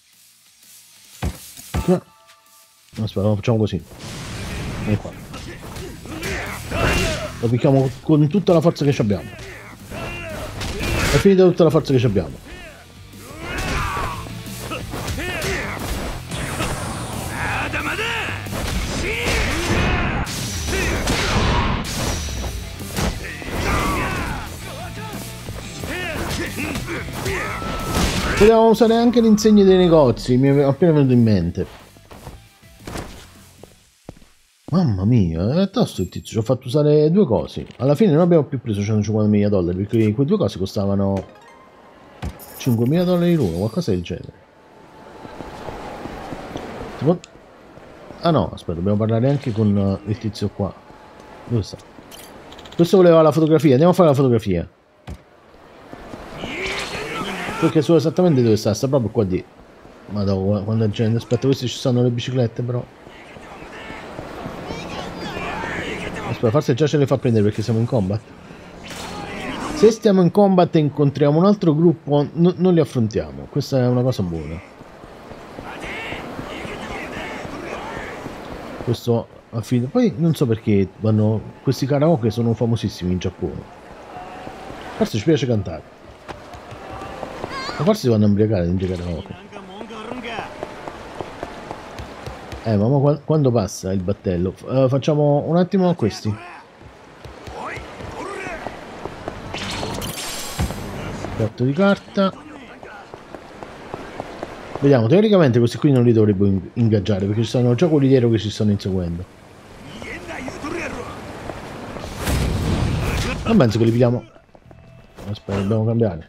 Aspetta, facciamo così. E qua. Lo picchiamo con tutta la forza che abbiamo. È finita tutta la forza che abbiamo. Potevamo usare anche le insegne dei negozi, mi è appena venuto in mente. Mamma mia, è tosto il tizio, ci ho fatto usare due cose. Alla fine non abbiamo più preso $150.000 perché quei due cose costavano $5.000 l'uno, qualcosa del genere. Ah no, aspetta, dobbiamo parlare anche con il tizio qua. Dove sta? Questo voleva la fotografia, andiamo a fare la fotografia. Perché so esattamente dove sta proprio qua di. Madonna, quando è gente. Aspetta, questi ci stanno le biciclette però. Aspetta, forse già ce le fa prendere perché siamo in combat. Se stiamo in combat e incontriamo un altro gruppo, non li affrontiamo. Questa è una cosa buona. Questo affido. Poi non so perché vanno. Questi karaoke sono famosissimi in Giappone. Forse ci piace cantare. Ma forse si vanno a imbriacare in karaoke. Ma quando passa il battello? Facciamo un attimo questi. Piatto di carta. Vediamo, teoricamente questi qui non li dovremmo ingaggiare perché ci sono già quelli dietro che ci stanno inseguendo. Non penso che li pigliamo. Aspetta, dobbiamo cambiare.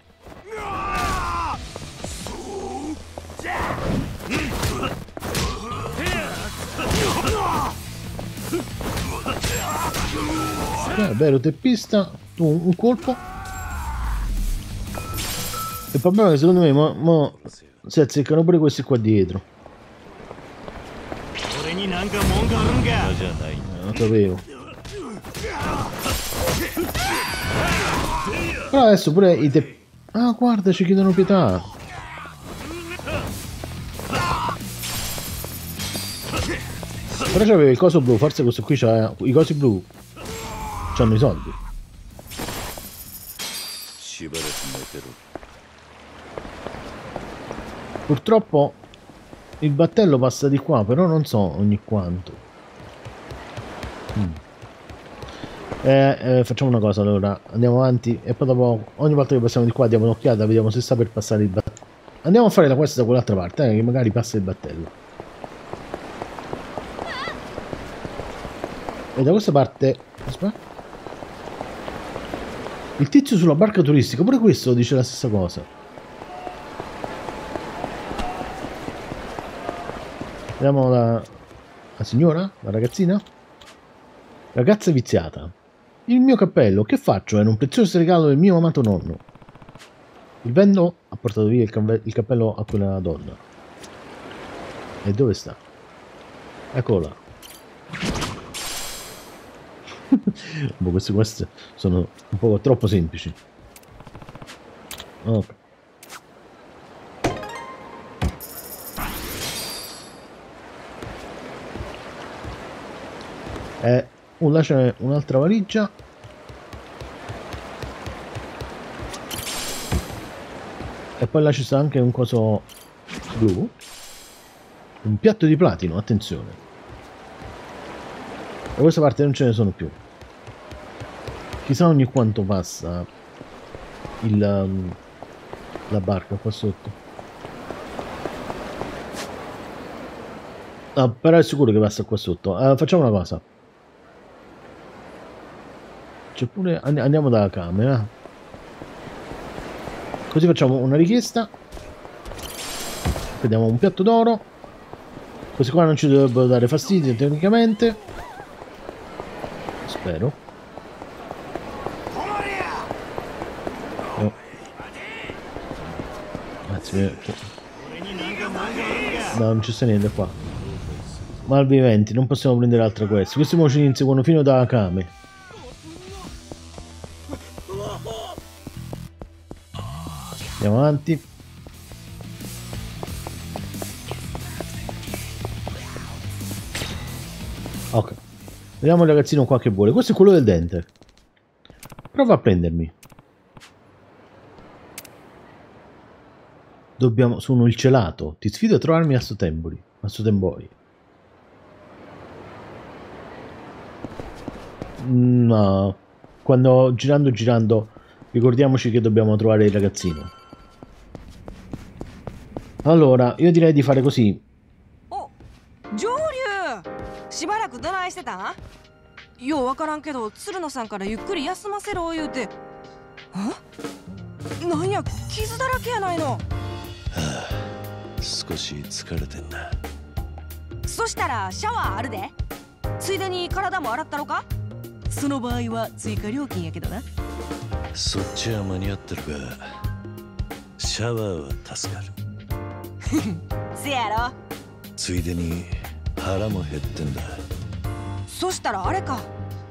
Vero teppista, tu un colpo. Il problema è che secondo me mo si azzeccano pure questi qua dietro. Non sapevo. Però adesso pure i teppista. Ah, guarda, ci chiedono pietà. Però c'aveva il coso blu, forse questo qui c'ha i cosi blu. C'hanno i soldi. Purtroppo il battello passa di qua, però non so ogni quanto. Facciamo una cosa allora, andiamo avanti e poi dopo ogni volta che passiamo di qua diamo un'occhiata, vediamo se sta per passare il battello. Andiamo a fare la quest da quell'altra parte, che magari passa il battello. E da questa parte... Aspetta. Il tizio sulla barca turistica, pure questo dice la stessa cosa. Vediamo la signora, la ragazzina. Ragazza viziata. Il mio cappello, che faccio? Era un prezioso regalo del mio amato nonno. Il vento ha portato via il cappello a quella donna. E dove sta? Eccola. Boh, queste quest sono un po' troppo semplici. Ok. Là c'è un'altra valigia. E poi là ci sta anche un coso blu. Un piatto di platino, attenzione. Da questa parte non ce ne sono più. Chissà ogni quanto passa la barca qua sotto. Ah, però è sicuro che passa qua sotto. Facciamo una cosa. C'è pure... Andiamo dalla camera. Così facciamo una richiesta. Prendiamo un piatto d'oro. Questi qua non ci dovrebbero dare fastidio tecnicamente. Spero. Oh. Anzi, no, non ci sta niente qua. Malviventi, non possiamo prendere altra quest. Questi mo ci inseguono fino da Akame. Andiamo avanti. Ok. Vediamo il ragazzino qua che vuole. Questo è quello del dente. Prova a prendermi. Sono il celato. Ti sfido a trovarmi a Sotembori. A Sotembori. No. Quando girando, ricordiamoci che dobbiamo trovare il ragazzino. Allora, io direi di fare così. Oh, Joryu! しばらくどないしてたん？ようわからんけど、鶴野さんからゆっくり休ませろ言うて。あ？なんや、傷だらけやないの。はあ、少し疲れてんな。 そしたらシャワーあるで。ついでに体も洗ったろか？その場合は追加料金やけどな。 そっちは間に合ってるが、シャワーは助かる。 せやろ。 ついでに腹も減ってんだ。 そしたらあれか。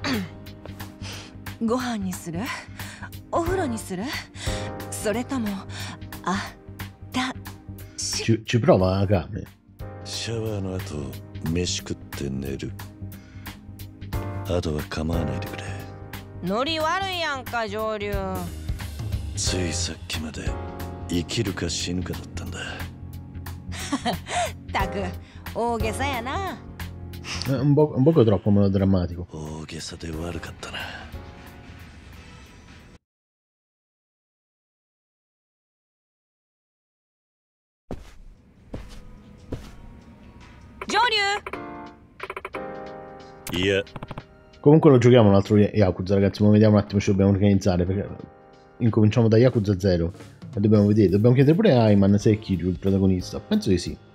ご飯にする？お風呂にする？それとも Ci prova Akame. シャワーの後飯食って寝る。あとは構わないでくれ。 ノリ悪いやんか上流。 ついさっきまで生きるか死ぬかだったんだ。 たく大げさやな。 Un poco troppo melodrammatico. 大げさで悪かったな。 上流。 いや。 Comunque lo giochiamo un altro Yakuza, ragazzi. Ma vediamo un attimo, ci dobbiamo organizzare. Perché incominciamo da Yakuza 0. Ma dobbiamo vedere. Dobbiamo chiedere pure a Ayman se è Kiryu il protagonista. Penso di sì.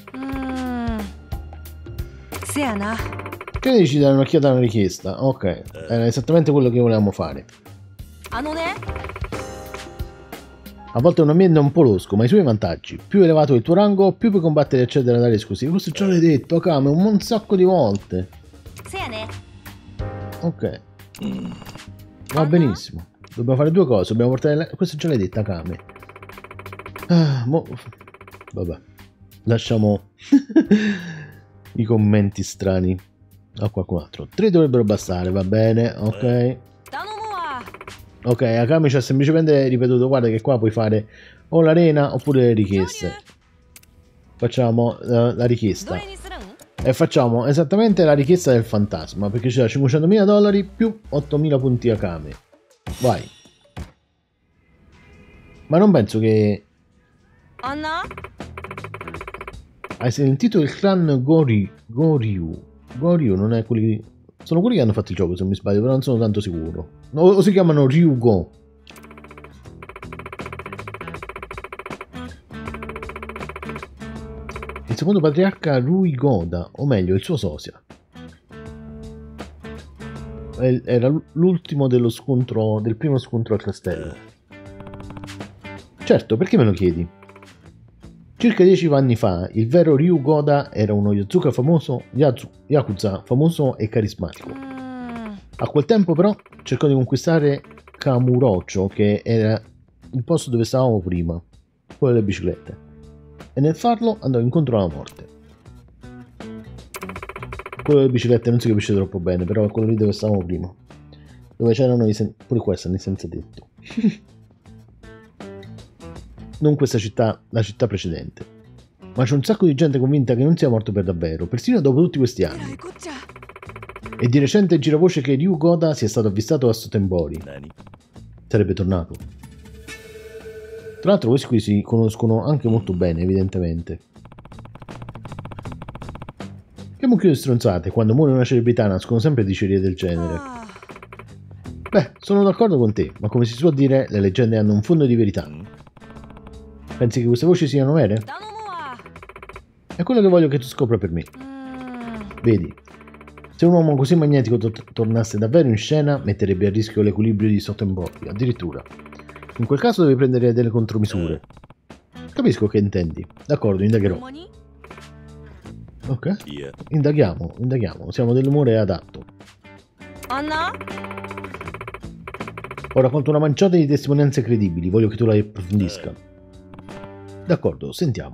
Che dici di dare un'occhiata a una richiesta? Ok, era esattamente quello che volevamo fare. A volte un ambiente è un po' losco, ma i suoi vantaggi. Più elevato è il tuo rango, più puoi combattere e accedere ad aree esclusive. Questo già l'hai detto, Akame, un sacco di volte. Ok. Va benissimo. Dobbiamo fare due cose. Dobbiamo portare... Questo già l'hai detto, Akame. Vabbè. Lasciamo i commenti strani a qualcun altro. 3 dovrebbero bastare, va bene, ok. Ok, Akame ci ha semplicemente ripetuto, guarda che qua puoi fare o l'arena oppure le richieste. Facciamo la richiesta. E facciamo esattamente la richiesta del fantasma, perché ci dà $500.000 più 8.000 punti Akame. Vai. Ma non penso che... Hai sentito il clan Goryu? Goryu non è quelli... Sono quelli che hanno fatto il gioco, se non mi sbaglio, però non sono tanto sicuro. O si chiamano Ryugo. Il secondo patriarca Ruigoda, o meglio, il suo sosia. Era l'ultimo dello scontro, del primo scontro al castello. Certo, perché me lo chiedi? Circa 10 anni fa, il vero Ryugoda era uno Yakuza famoso e carismatico. A quel tempo però cercò di conquistare Kamurocho, che era il posto dove stavamo prima, quello delle biciclette, e nel farlo andò incontro alla morte. Quello delle biciclette non si capisce troppo bene, però è quello lì dove stavamo prima, dove c'erano pure qua stanno i senza tetto. Non questa città, la città precedente. Ma c'è un sacco di gente convinta che non sia morto per davvero, persino dopo tutti questi anni. E di recente gira voce che Ryu Goda sia stato avvistato a Sotenbori. Sarebbe tornato. Tra l'altro questi qui si conoscono anche molto bene, evidentemente. Che mucchio di stronzate, quando muore una celebrità nascono sempre dicerie del genere. Beh, sono d'accordo con te, ma come si suol dire, le leggende hanno un fondo di verità. Pensi che queste voci siano vere? È quello che voglio che tu scopra per me. Vedi, se un uomo così magnetico tornasse davvero in scena, metterebbe a rischio l'equilibrio di Sotenbori, addirittura. In quel caso devi prendere delle contromisure. Capisco che intendi. D'accordo, indagherò. Ok. Indaghiamo. Siamo dell'umore adatto. Anna? Ho raccolto una manciata di testimonianze credibili, voglio che tu le approfondisca. D'accordo, sentiamo.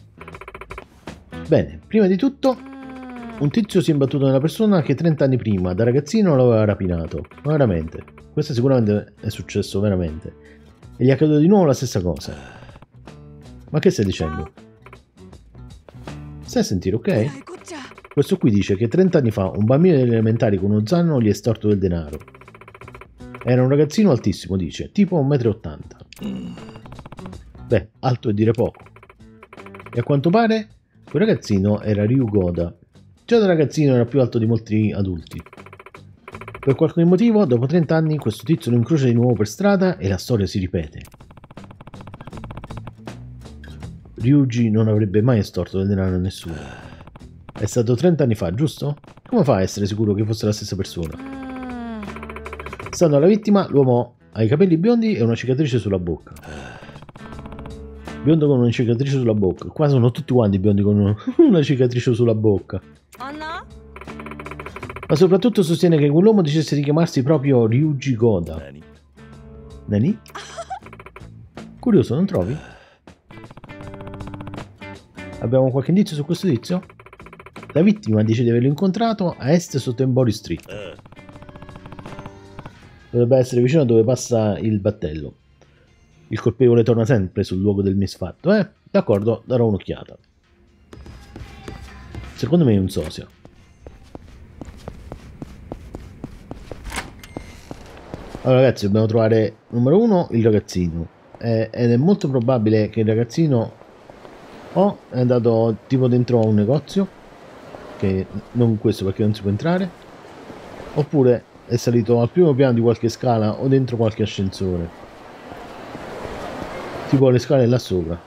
Bene, prima di tutto, un tizio si è imbattuto nella persona che 30 anni prima, da ragazzino, l'aveva rapinato. Ma veramente. Questo sicuramente è successo veramente. E gli è accaduto di nuovo la stessa cosa. Ma che stai dicendo? Stai a sentire, ok? Questo qui dice che 30 anni fa un bambino delle elementari con uno zaino gli è estorto del denaro. Era un ragazzino altissimo, dice, tipo 1,80 m. Beh, alto è dire poco. E a quanto pare, quel ragazzino era Ryu Goda. Già da ragazzino era più alto di molti adulti. Per qualche motivo, dopo 30 anni, questo tizio lo incrocia di nuovo per strada e la storia si ripete. Ryuji non avrebbe mai estorto del denaro a nessuno. È stato 30 anni fa, giusto? Come fa a essere sicuro che fosse la stessa persona? Stando alla vittima, l'uomo ha i capelli biondi e una cicatrice sulla bocca. Biondo con una cicatrice sulla bocca. Qua sono tutti quanti biondi con una cicatrice sulla bocca. Anna? Ma soprattutto sostiene che quell'uomo dicesse di chiamarsi proprio Ryuji Goda. Nani? Curioso, non trovi? Abbiamo qualche indizio su questo tizio? La vittima dice di averlo incontrato a est Sotenbori Street. Dovrebbe essere vicino a dove passa il battello. Il colpevole torna sempre sul luogo del misfatto, eh? D'accordo, darò un'occhiata. Secondo me è un sosia. Allora ragazzi, dobbiamo trovare numero 1 il ragazzino. Ed è molto probabile che il ragazzino o è andato tipo dentro a un negozio, che non questo perché non si può entrare, oppure è salito al primo piano di qualche scala o dentro qualche ascensore, tipo le scale là sopra.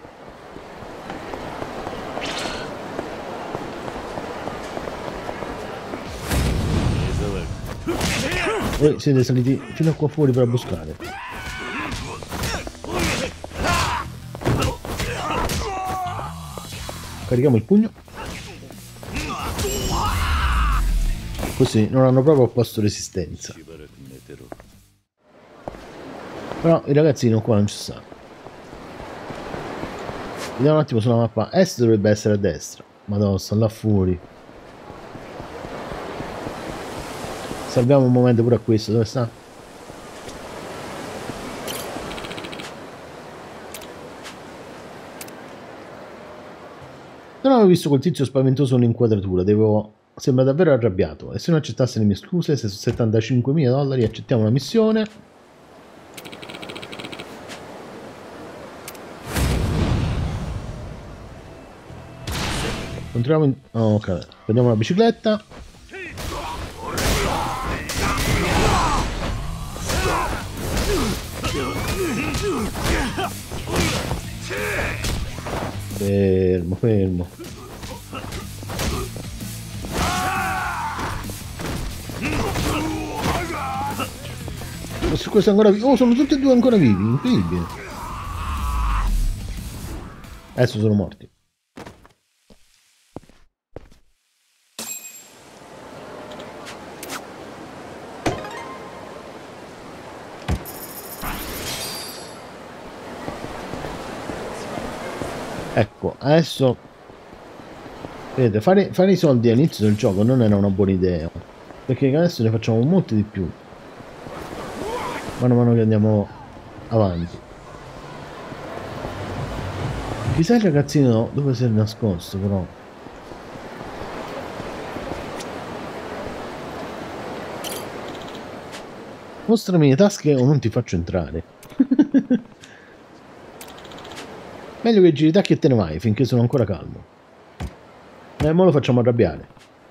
Voi siete saliti fino a qua fuori per buscare. Carichiamo il pugno. Così non hanno proprio opposto resistenza. Però il ragazzino qua non ci sta. Vediamo un attimo sulla mappa. Est dovrebbe essere a destra. Madonna, sta là fuori. Salviamo un momento pure a questo. Dove sta? Non avevo visto quel tizio spaventoso nell'inquadratura. Sembra davvero arrabbiato. E se non accettasse le mie scuse, se su $75.000 accettiamo la missione. Controlliamo in... Oh, ok, prendiamo la bicicletta. Fermo, fermo. Questo è ancora vivo. Oh, sono tutti e due ancora vivi, incredibile. Adesso sono morti. ecco, adesso vedete, fare i soldi all'inizio del gioco non era una buona idea, perché adesso ne facciamo molti di più mano che andiamo avanti. Chissà il ragazzino dove si è nascosto, però. Mostrami le tasche o non ti faccio entrare. Meglio che giri tacchi e te ne vai finché sono ancora calmo. Mo lo facciamo arrabbiare.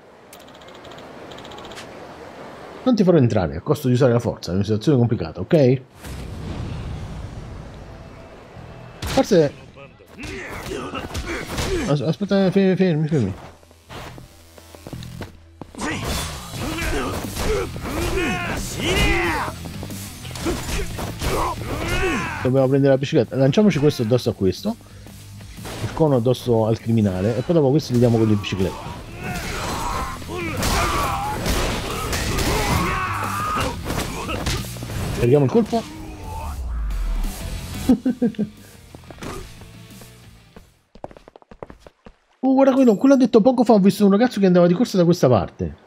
Non ti farò entrare a costo di usare la forza, è una situazione complicata, ok? Forse... Aspetta, fermi. Dobbiamo prendere la bicicletta. Lanciamoci questo addosso a questo. Il cono addosso al criminale. E poi dopo questi gli diamo con le biciclette. Prendiamo il colpo. Guarda quello ha detto poco fa. Ho visto un ragazzo che andava di corsa da questa parte.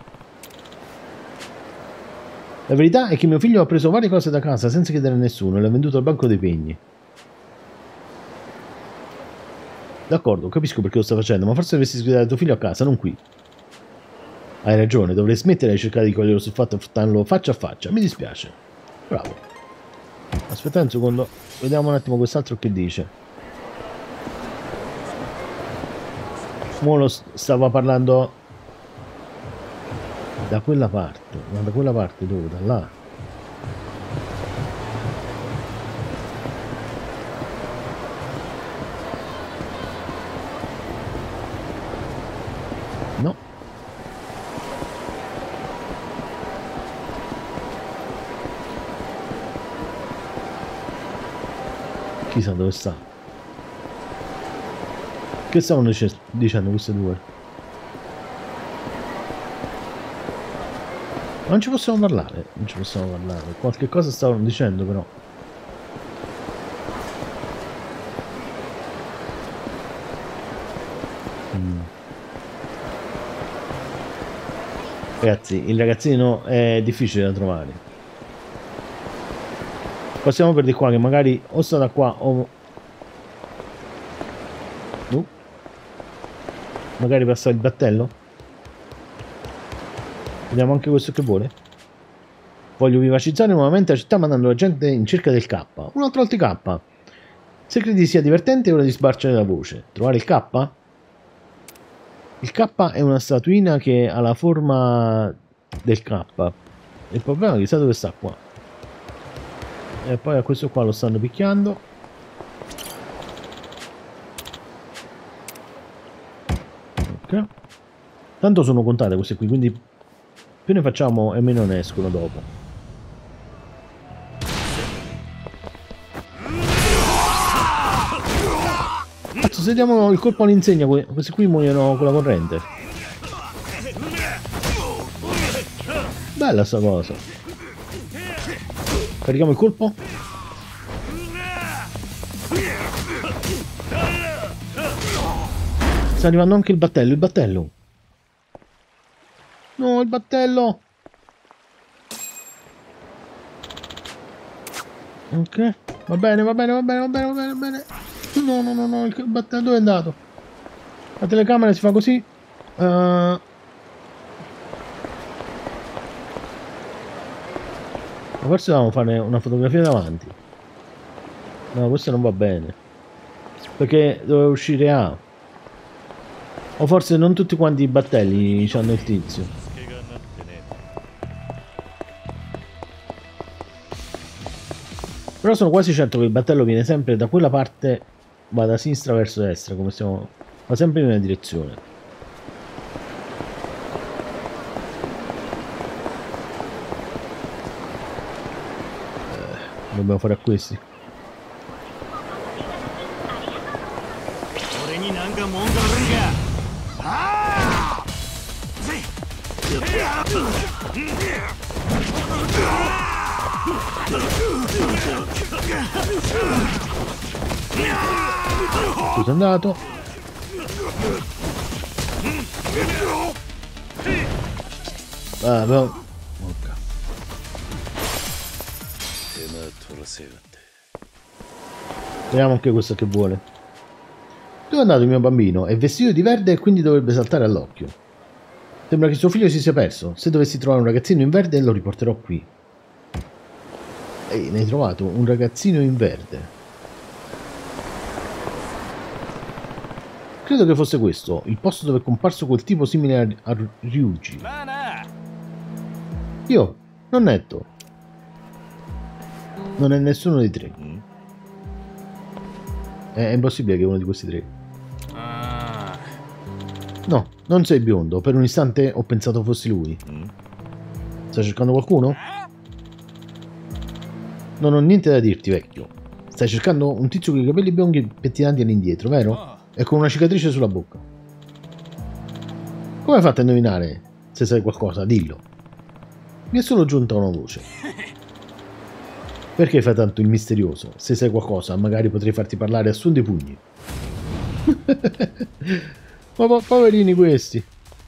La verità è che mio figlio ha preso varie cose da casa senza chiedere a nessuno e le ha vendute al banco dei pegni. D'accordo, capisco perché lo sta facendo, ma forse dovresti sgridare tuo figlio a casa, non qui. Hai ragione, dovrei smettere di cercare di coglierlo sul fatto e affrontarlo faccia a faccia. Mi dispiace. Bravo. Aspetta un secondo, vediamo un attimo quest'altro che dice. Mo stava parlando da quella parte, ma da quella parte dove? Da là. No. Chissà dove sta. Che stavano dicendo queste due? Non ci possiamo parlare, Qualche cosa stavano dicendo però. Ragazzi, il ragazzino è difficile da trovare. Passiamo per di qua, che magari o sta da qua o... magari passa il battello. Vediamo anche questo che vuole. Voglio vivacizzare nuovamente la città mandando la gente in cerca del K. Un altro K. Se credi sia divertente è ora di sbarciare la voce. Trovare il K? Il K è una statuina che ha la forma del K. Il problema è che chissà dove sta qua. E poi a questo qua lo stanno picchiando. Ok. Tanto sono contate queste qui, quindi più ne facciamo e meno ne escono dopo. Cazzo, se diamo il colpo all'insegna, questi qui muoiono con la corrente. Bella sta cosa. Carichiamo il colpo. Sta arrivando anche il battello, No, il battello! Ok, va bene. No, il battello dove è andato? La telecamera si fa così. Forse dobbiamo fare una fotografia davanti. No, questo non va bene. Perché doveva uscire A. O forse non tutti quanti i battelli hanno il tizio. Però sono quasi certo che il battello viene sempre da quella parte, va da sinistra verso destra, come stiamo... va sempre in una direzione. Dobbiamo fare a questi. Tu sei andato. Ah, però... Ok. Vediamo anche questo che vuole. Dove è andato il mio bambino? È vestito di verde e quindi dovrebbe saltare all'occhio. Sembra che suo figlio si sia perso. Se dovessi trovare un ragazzino in verde lo riporterò qui. Ehi, ne hai trovato un ragazzino in verde. Credo che fosse questo, il posto dove è comparso quel tipo simile a Ryuji. Io, non netto. Non è nessuno dei tre. È impossibile che uno di questi tre. No, non sei biondo. Per un istante ho pensato fossi lui. Stai cercando qualcuno? Non ho niente da dirti, vecchio. Stai cercando un tizio con i capelli biondi pettinati all'indietro, vero? E con una cicatrice sulla bocca. Come hai fatto a indovinare? Se sai qualcosa, dillo. Mi è solo giunta una voce. Perché fai tanto il misterioso? Se sai qualcosa, magari potrei farti parlare a suon di pugni. Ma poverini questi.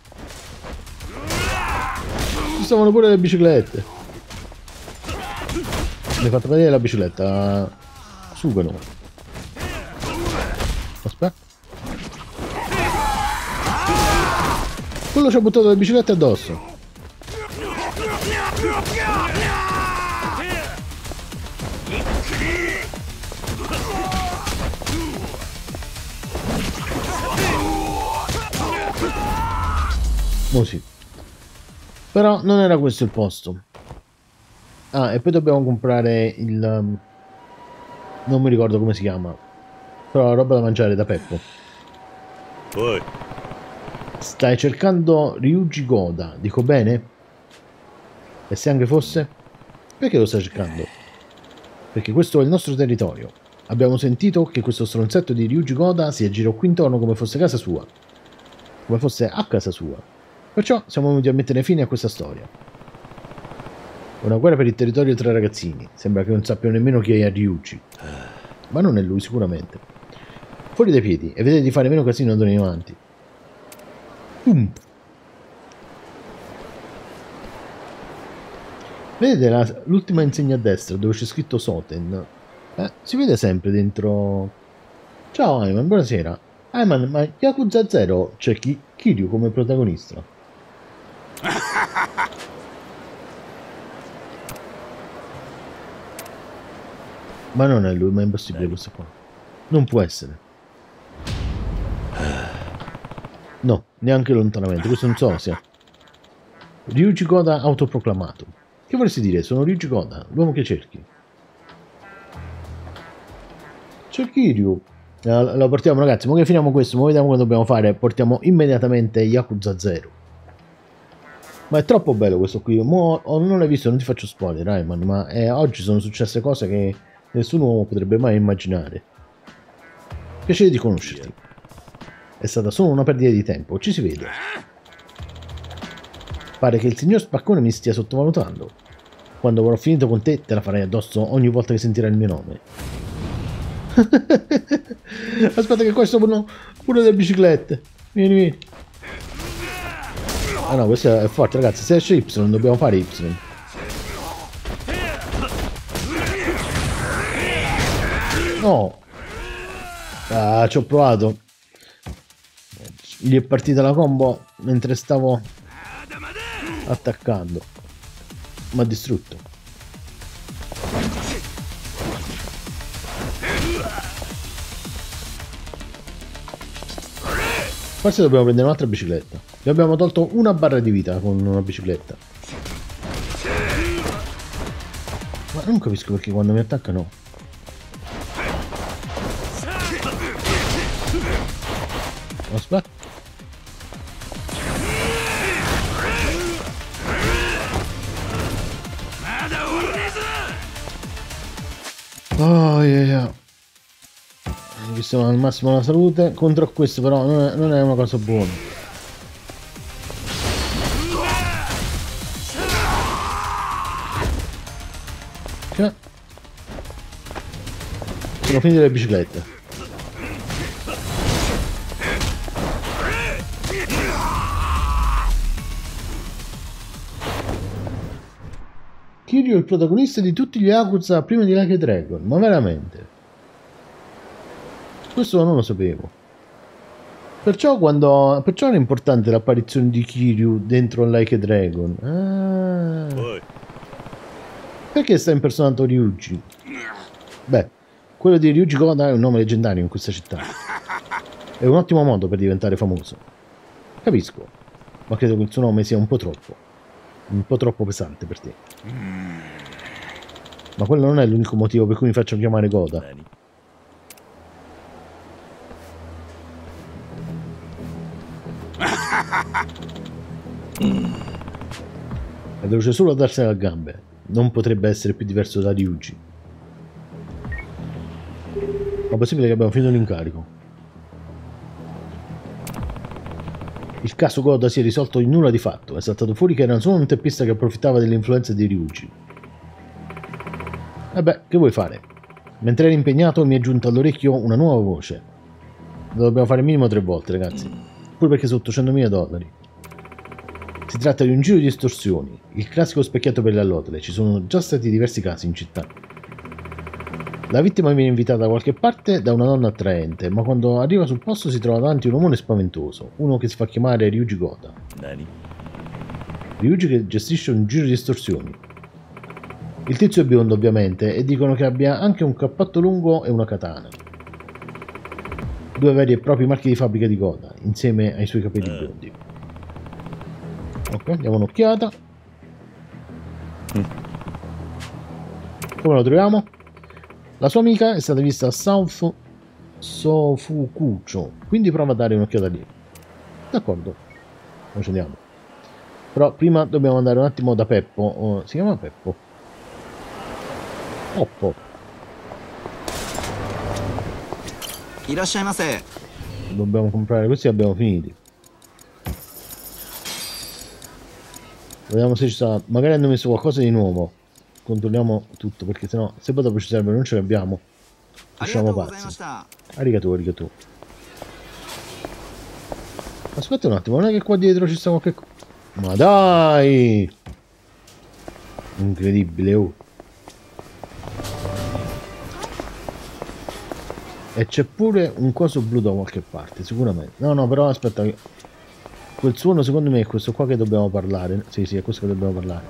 Ci stavano pure le biciclette. Mi hai fatto vedere la bicicletta. Sugano. Aspetta. Quello ci ha buttato le biciclette addosso. Oh sì. Però non era questo il posto. Ah, e poi dobbiamo comprare il... non mi ricordo come si chiama. Però roba da mangiare da Peppo. Poi. Stai cercando Ryuji Goda, dico bene? E se anche fosse? Perché lo stai cercando? Perché questo è il nostro territorio. Abbiamo sentito che questo stronzetto di Ryuji Goda si aggira qui intorno come fosse casa sua. Come fosse a casa sua. Perciò siamo venuti a mettere fine a questa storia. Una guerra per il territorio tra ragazzini. Sembra che non sappiano nemmeno chi è Ryuji. Ma non è lui sicuramente. Fuori dai piedi e vedete di fare meno casino d'ora in avanti. Vedete l'ultima insegna a destra dove c'è scritto Soten? Si vede sempre dentro. Ciao Ayman, buonasera. Ayman, ma Yakuza 0 c'è Kiryu come protagonista. Ma non è lui, ma è impossibile questo qua. Non può essere. No, neanche lontanamente, questo non so sia. Ryuji Goda autoproclamato. Che vorresti dire? Sono Ryuji Goda, l'uomo che cerchi. C'è Kiryu. Lo portiamo ragazzi, ora che finiamo questo, ora vediamo cosa dobbiamo fare. Portiamo immediatamente Yakuza 0. Ma è troppo bello questo qui. Non l'hai visto, non ti faccio spoiler, Rayman, ma oggi sono successe cose che nessuno potrebbe mai immaginare. Piacere di conoscerti. È stata solo una perdita di tempo, ci si vede. Pare che il signor Spaccone mi stia sottovalutando. Quando avrò finito con te, te la farai addosso ogni volta che sentirai il mio nome. Aspetta che qua sono pure le biciclette. Vieni, vieni. Ah no, questo è forte ragazzi. Se esce Y dobbiamo fare Y. No. Ah, ci ho provato. Gli è partita la combo mentre stavo attaccando. Mi ha distrutto. Forse dobbiamo prendere un'altra bicicletta. Gli abbiamo tolto una barra di vita con una bicicletta. Ma non capisco perché quando mi attaccano. Aspetta. Oh yeah. Siamo al massimo la salute. Contro questo però non è una cosa buona. Sono finite le biciclette. Kiryu è il protagonista di tutti gli Yakuza prima di Like a Dragon, ma veramente? Questo non lo sapevo. Perciò era importante l'apparizione di Kiryu dentro Like a Dragon. Ah. Perché sta impersonando Ryuji? Beh, quello di Ryuji Koda è un nome leggendario in questa città. È un ottimo modo per diventare famoso. Capisco, ma credo che il suo nome sia un po' troppo pesante per te. Ma quello non è l'unico motivo per cui mi faccio chiamare Koda. È veloce solo a darsene a gambe. Non potrebbe essere più diverso da Ryuji. Ma è possibile che abbiamo finito l'incarico. Il caso Koda si è risolto in nulla di fatto. È saltato fuori che era solo un teppista che approfittava dell'influenza di Ryuji. Vabbè, che vuoi fare? Mentre eri impegnato mi è giunta all'orecchio una nuova voce. Lo dobbiamo fare minimo 3 volte, ragazzi. Pure perché sono $800.000. Si tratta di un giro di estorsioni, il classico specchietto per le allodole. Ci sono già stati diversi casi in città. La vittima viene invitata da qualche parte da una donna attraente, ma quando arriva sul posto si trova davanti un omone spaventoso, uno che si fa chiamare Ryuji Koda. Ryuji che gestisce un giro di estorsioni. Il tizio è biondo ovviamente e dicono che abbia anche un cappotto lungo e una katana. 2 veri e propri marchi di fabbrica di Koda, insieme ai suoi capelli biondi. Ok, diamo un'occhiata. Come lo troviamo? La sua amica è stata vista a South Sofukucho, quindi prova a dare un'occhiata lì. D'accordo, noi ci andiamo. Però prima dobbiamo andare un attimo da Peppo. Si chiama Peppo? Oppo. Dobbiamo comprare questi e abbiamo finiti. Vediamo se ci sta. Magari hanno messo qualcosa di nuovo. Controlliamo tutto perché sennò se poi dopo ci serve non ce l'abbiamo. Usciamo pazzi. Arigato, arigato. Aspetta un attimo, non è che qua dietro ci sta qualche... Ma dai! Incredibile, oh. E c'è pure un coso blu da qualche parte, sicuramente. No, no, però aspetta. Quel suono secondo me è questo qua che dobbiamo parlare. Sì, sì, è questo che dobbiamo parlare.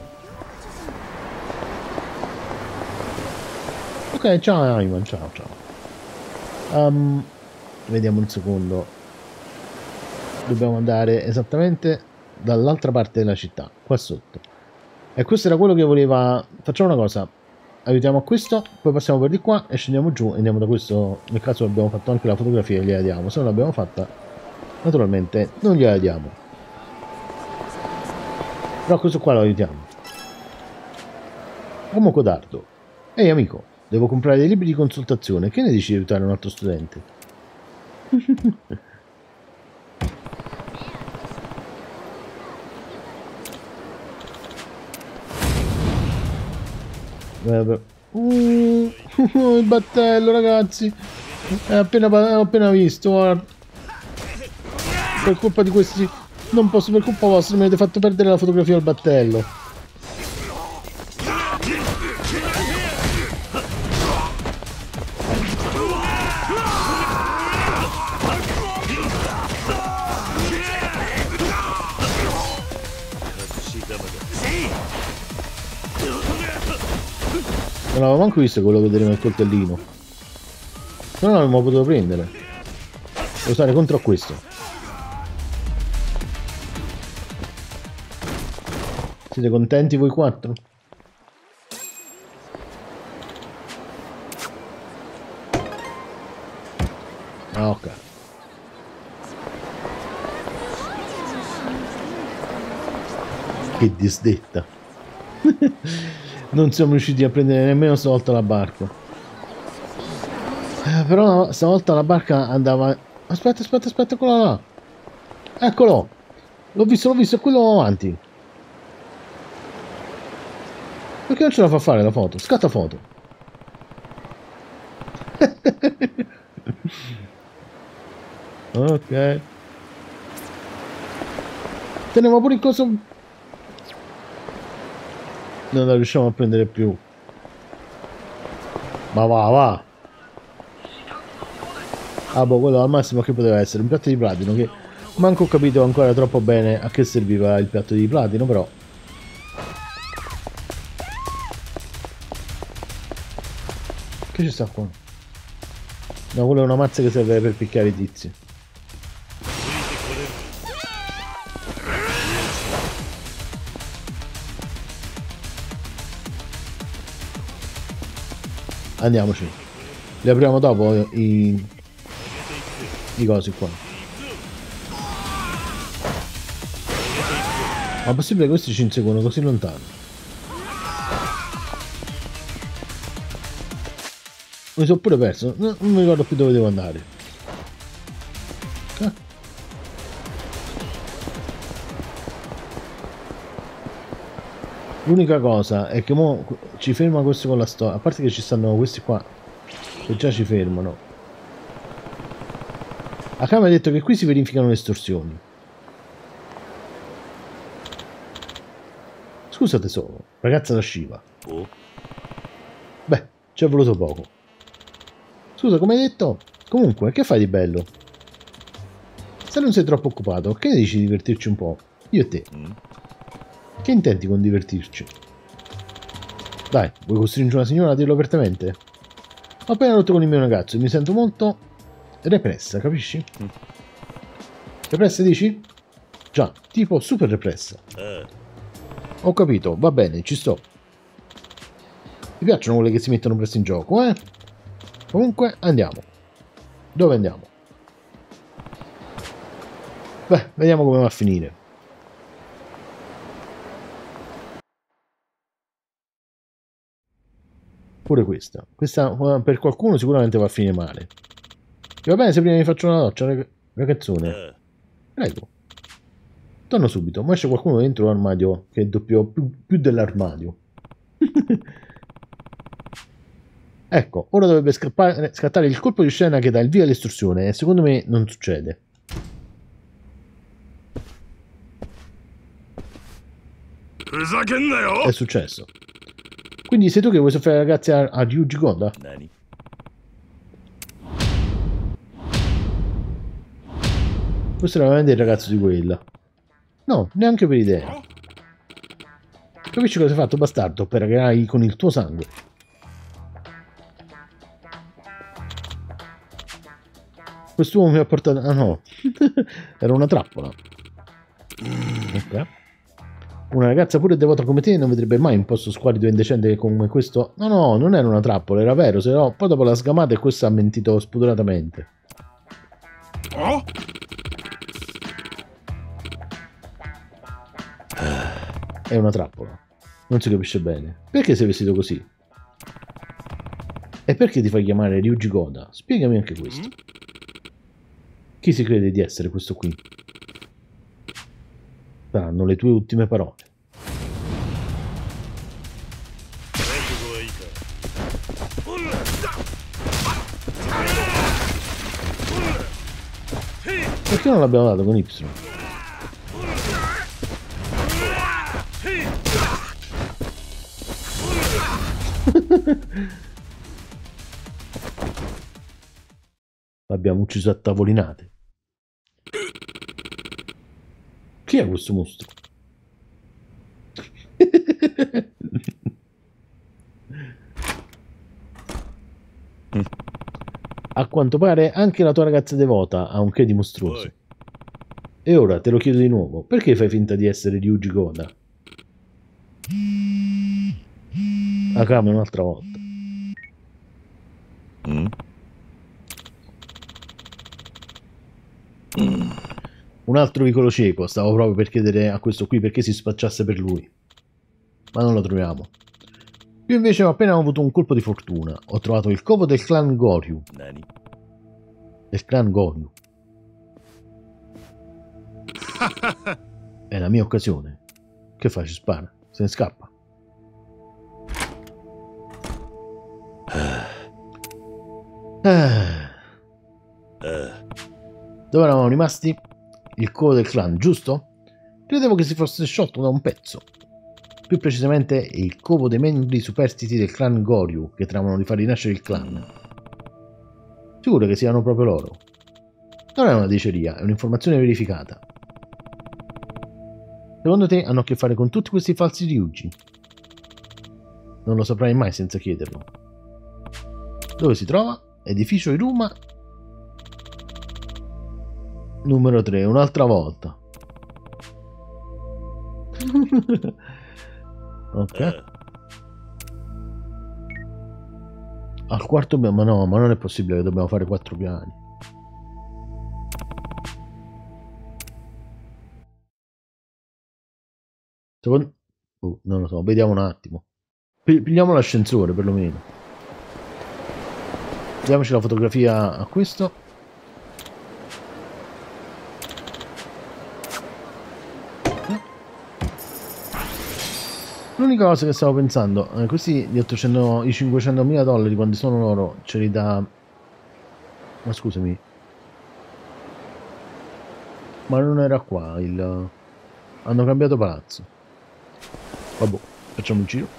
Ok, ciao Ayman, ciao, ciao. Vediamo un secondo. Dobbiamo andare esattamente dall'altra parte della città, qua sotto. E questo era quello che voleva... Facciamo una cosa. Aiutiamo a questo, poi passiamo per di qua e scendiamo giù e andiamo da questo. Nel caso abbiamo fatto anche la fotografia e gliela diamo. Se non l'abbiamo fatta, naturalmente non gliela diamo. Però questo qua lo aiutiamo. Uomo codardo. Ehi amico, devo comprare dei libri di consultazione. Che ne dici di aiutare un altro studente? Il battello, ragazzi. Ho appena visto, guarda. Per colpa di questi... Non posso, per colpa vostra mi avete fatto perdere la fotografia al battello. Non avevo manco visto quello che vedremo il coltellino. Se no non l'avremmo potuto prendere. Devo usare contro questo. Siete contenti voi 4? Ah, ok. Che disdetta. Non siamo riusciti a prendere nemmeno stavolta la barca. Però stavolta la barca andava... Aspetta, eccolo là. Eccolo. L'ho visto, è quello avanti. Perché non ce la fa fare la foto? Scatta foto. Ok. Tenevo pure il coso... Non la riusciamo a prendere più. Ma va. Ah boh, quello al massimo che poteva essere un piatto di platino, che manco ho capito ancora troppo bene a che serviva il piatto di platino, però. Che ci sta qua? No, quello è una mazza che serve per picchiare i tizi. Andiamoci. Li apriamo dopo i cosi qua. Ma è possibile che questi ci inseguono così lontano? Mi sono pure perso. Non mi ricordo più dove devo andare. L'unica cosa è che mo ci ferma questo con la storia. A parte che ci stanno questi qua che già ci fermano. Akame ha detto che qui si verificano le estorsioni. Scusa tesoro, ragazza da Shiva. Beh, ci è voluto poco. Scusa, come hai detto? Comunque, che fai di bello? Se non sei troppo occupato, che ne dici di divertirci un po'? Io e te. Che intendi con divertirci? Dai, vuoi costringere una signora a dirlo apertamente? Ho appena rotto con il mio ragazzo e mi sento molto repressa, capisci? Repressa dici? Già, tipo super repressa. Ho capito, va bene, ci sto. Mi piacciono quelle che si mettono presto in gioco, eh? Comunque, andiamo. Dove andiamo? Beh, vediamo come va a finire. Pure questa. Questa per qualcuno sicuramente va a finire male. Va bene se prima mi faccio una doccia, ragazzone? Prego. Torno subito, ma c'è qualcuno dentro l'armadio che è doppio più dell'armadio. Ecco, ora dovrebbe scattare il colpo di scena che dà il via all'estorsione e secondo me non succede. È successo. Quindi sei tu che vuoi soffrire ragazzi a Ryuji Goda? Questo era veramente il ragazzo di quella. No, neanche per idea. Capisci cosa hai fatto, bastardo? Pagherai con il tuo sangue. Quest'uomo mi ha portato... Ah no, era una trappola. Ok. Una ragazza pure devota come te non vedrebbe mai un posto squallido e indecente come questo. No, no, non era una trappola, era vero, se no poi dopo la sgamata e questo ha mentito spudoratamente. Oh? È una trappola. Non si capisce bene. Perché sei vestito così? E perché ti fai chiamare Ryuji Goda? Spiegami anche questo. Chi si crede di essere questo qui? Saranno le tue ultime parole. Perché non l'abbiamo dato con Y? L'abbiamo ucciso a tavolinate. Chi è questo mostro? A quanto pare anche la tua ragazza devota ha un che di mostruoso. E ora te lo chiedo di nuovo, perché fai finta di essere Ryuji Goda? Akame un'altra volta. Un altro vicolo cieco, stavo proprio per chiedere a questo qui perché si spacciasse per lui. Ma non lo troviamo. Io invece ho appena avuto un colpo di fortuna. Ho trovato il covo del clan Goryu. Del clan Goryu. È la mia occasione. Che fai? Ci spara? Se ne scappa. Dove eravamo rimasti? Il covo del clan, giusto? Credevo che si fosse sciolto da un pezzo. Più precisamente è il covo dei membri superstiti del clan Goryu che tramano di far rinascere il clan. Sicuro che siano proprio loro? Non è una diceria, è un'informazione verificata. Secondo te hanno a che fare con tutti questi falsi Ryuji? Non lo saprai mai senza chiederlo. Dove si trova? Edificio Iruma numero 3, un'altra volta. Ok. Al quarto piano, ma no, ma non è possibile che dobbiamo fare 4 piani. Secondo... non lo so, vediamo un attimo. Pigliamo l'ascensore perlomeno. Diamoci la fotografia a questo. L'unica cosa che stavo pensando, questi gli 800, i $500.000 quando sono loro ce li dà... Ma scusami. Ma non era qua il... Hanno cambiato palazzo. Vabbè, facciamo un giro.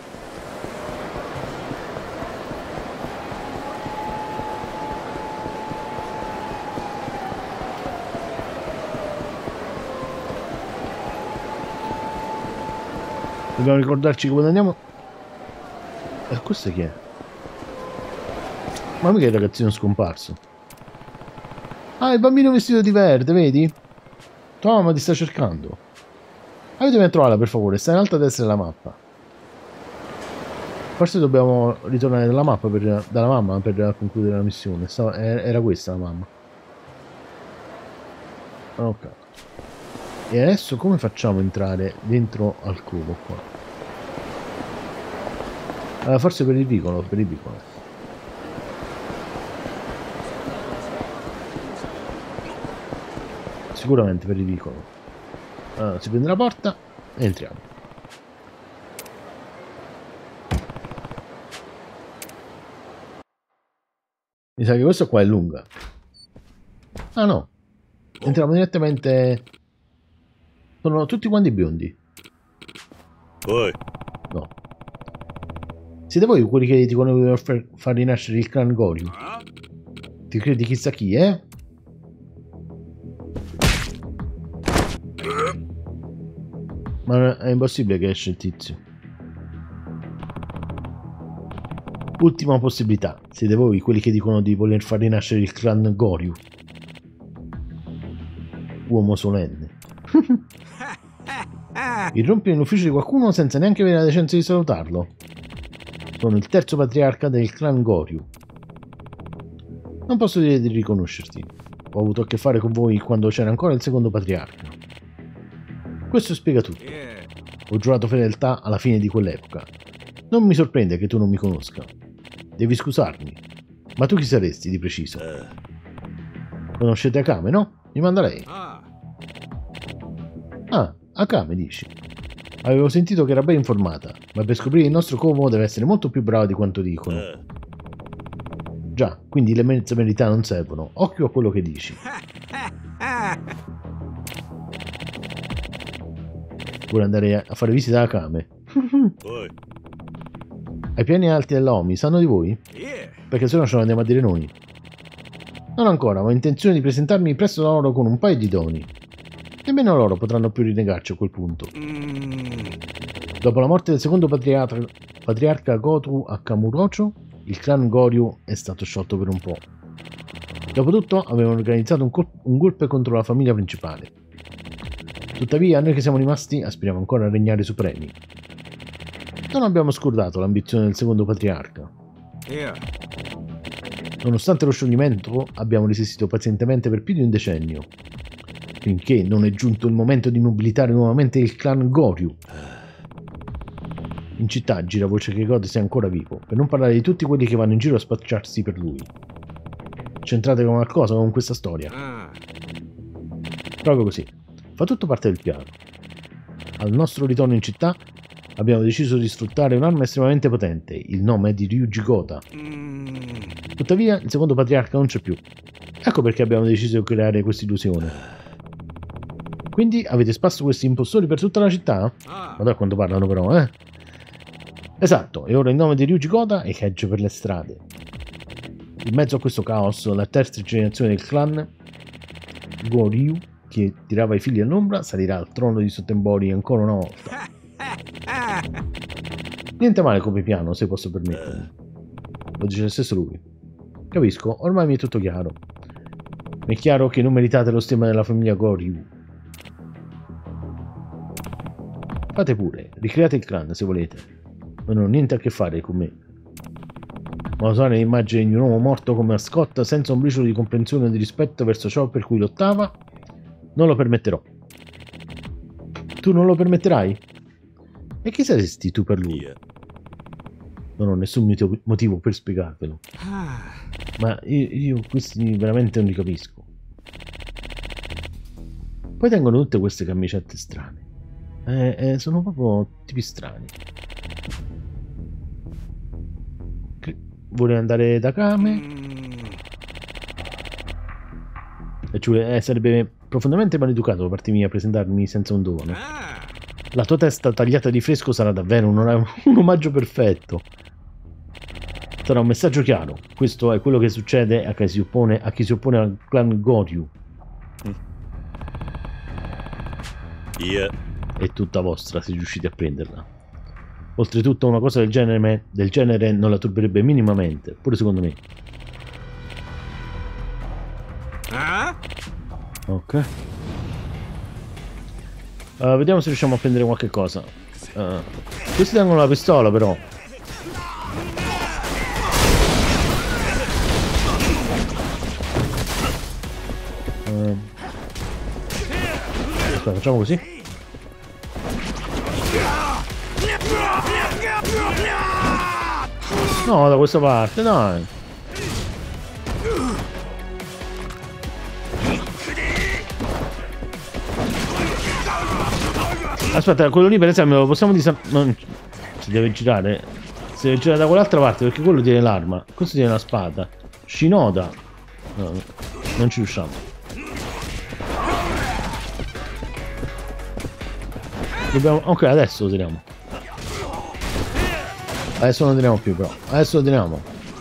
Dobbiamo ricordarci che quando andiamo... questo chi è? Ma mica è il ragazzino scomparso. Ah, il bambino vestito di verde, vedi? Tua mamma ti sta cercando. Aiutami a trovarla per favore, sta in alto a destra della mappa. Forse dobbiamo ritornare dalla mappa dalla mamma per concludere la missione. Era questa la mamma. Ok. E adesso come facciamo a entrare dentro al cubo qua? Forse per il vicolo, Sicuramente per il vicolo. Allora, si prende la porta e entriamo. Mi sa che questo qua è lunga. Ah no. Entriamo direttamente... Sono tutti quanti biondi. Poi. No. Siete voi quelli che dicono di far rinascere il clan Goryu? Ti credi chissà chi, eh? Ma è impossibile che esce il tizio. Ultima possibilità. Siete voi quelli che dicono di voler far rinascere il clan Goryu? Uomo solenne. Irrompi nell'ufficio di qualcuno senza neanche avere la decenza di salutarlo. Sono il terzo patriarca del clan Goryu. Non posso dire di riconoscerti. Ho avuto a che fare con voi quando c'era ancora il secondo patriarca. Questo spiega tutto. Ho giurato fedeltà alla fine di quell'epoca. Non mi sorprende che tu non mi conosca. Devi scusarmi. Ma tu chi saresti di preciso? Conoscete Akame, no? Mi manda lei. Ah, Akame dici. Avevo sentito che era ben informata, ma per scoprire il nostro covo deve essere molto più brava di quanto dicono. Già, quindi le mezze verità non servono. Occhio a quello che dici. Vuole andare a fare visita a Akame. Ai piani alti della OMI sanno di voi? Perché se no ce lo andiamo a dire noi. Non ancora, ma ho intenzione di presentarmi presso da loro con un paio di doni. Nemmeno loro potranno più rinnegarci a quel punto. Dopo la morte del secondo patriarca Goto a Kamurocho, il clan Goryu è stato sciolto per un po'. Dopotutto avevano organizzato un golpe contro la famiglia principale. Tuttavia, noi che siamo rimasti aspiriamo ancora a regnare supremi. Non abbiamo scordato l'ambizione del secondo patriarca. Nonostante lo scioglimento, abbiamo resistito pazientemente per più di un decennio, finché non è giunto il momento di mobilitare nuovamente il clan Goryu. In città gira voce che Goto sia ancora vivo, per non parlare di tutti quelli che vanno in giro a spacciarsi per lui. C'entrate con qualcosa con questa storia? Proprio così. Fa tutto parte del piano. Al nostro ritorno in città abbiamo deciso di sfruttare un'arma estremamente potente, il nome è di Ryuji Gota. Tuttavia il secondo patriarca non c'è più. Ecco perché abbiamo deciso di creare questa illusione. Quindi avete spasso questi impostori per tutta la città? Guarda quanto parlano però, eh? Esatto, e ora il nome di Ryuji Koda echeggia per le strade. In mezzo a questo caos, la terza generazione del clan, Goryu, che tirava i figli all'ombra, salirà al trono di Sottenbori ancora una volta. Niente male come piano, se posso permettermi. Lo dice stesso lui. Capisco, ormai mi è tutto chiaro. Mi è chiaro che non meritate lo stemma della famiglia Goryu. Fate pure, ricreate il clan se volete. Non ho niente a che fare con me. Ma usare l'immagine di un uomo morto come mascotta senza un briciolo di comprensione o di rispetto verso ciò per cui lottava, non lo permetterò. Tu non lo permetterai? E chi saresti tu per lui? Non ho nessun motivo per spiegarvelo. Ma io questi veramente non li capisco. Poi tengono tutte queste camicette strane. Sono proprio tipi strani. Vuole andare da Kame? Sarebbe profondamente maleducato da parte mia presentarmi senza un dono. La tua testa tagliata di fresco sarà davvero un omaggio perfetto. Sarà un messaggio chiaro. Questo è quello che succede a chi si oppone al clan Goryu. È tutta vostra se riuscite a prenderla. Oltretutto una cosa del genere non la turberebbe minimamente, pure secondo me. Ok. Vediamo se riusciamo a prendere qualche cosa. Questi tengono la pistola però. Aspetta, facciamo così. No, da questa parte, dai. Aspetta, quello lì per esempio lo possiamo non si deve girare. Si deve girare da quell'altra parte perché quello tiene l'arma. Questo tiene la spada. Shinoda. No, non ci riusciamo. Dobbiamo... Ok, adesso lo tiriamo. Adesso non lo tiriamo più però. Adesso lo tiriamo.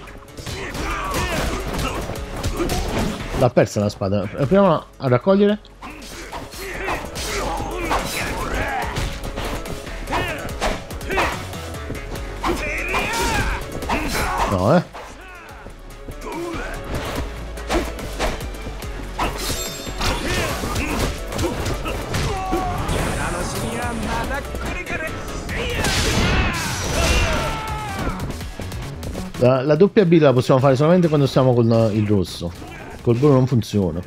L'ha persa la spada. Proviamo a raccogliere. No, La doppia B la possiamo fare solamente quando stiamo con il rosso. Col blu non funziona.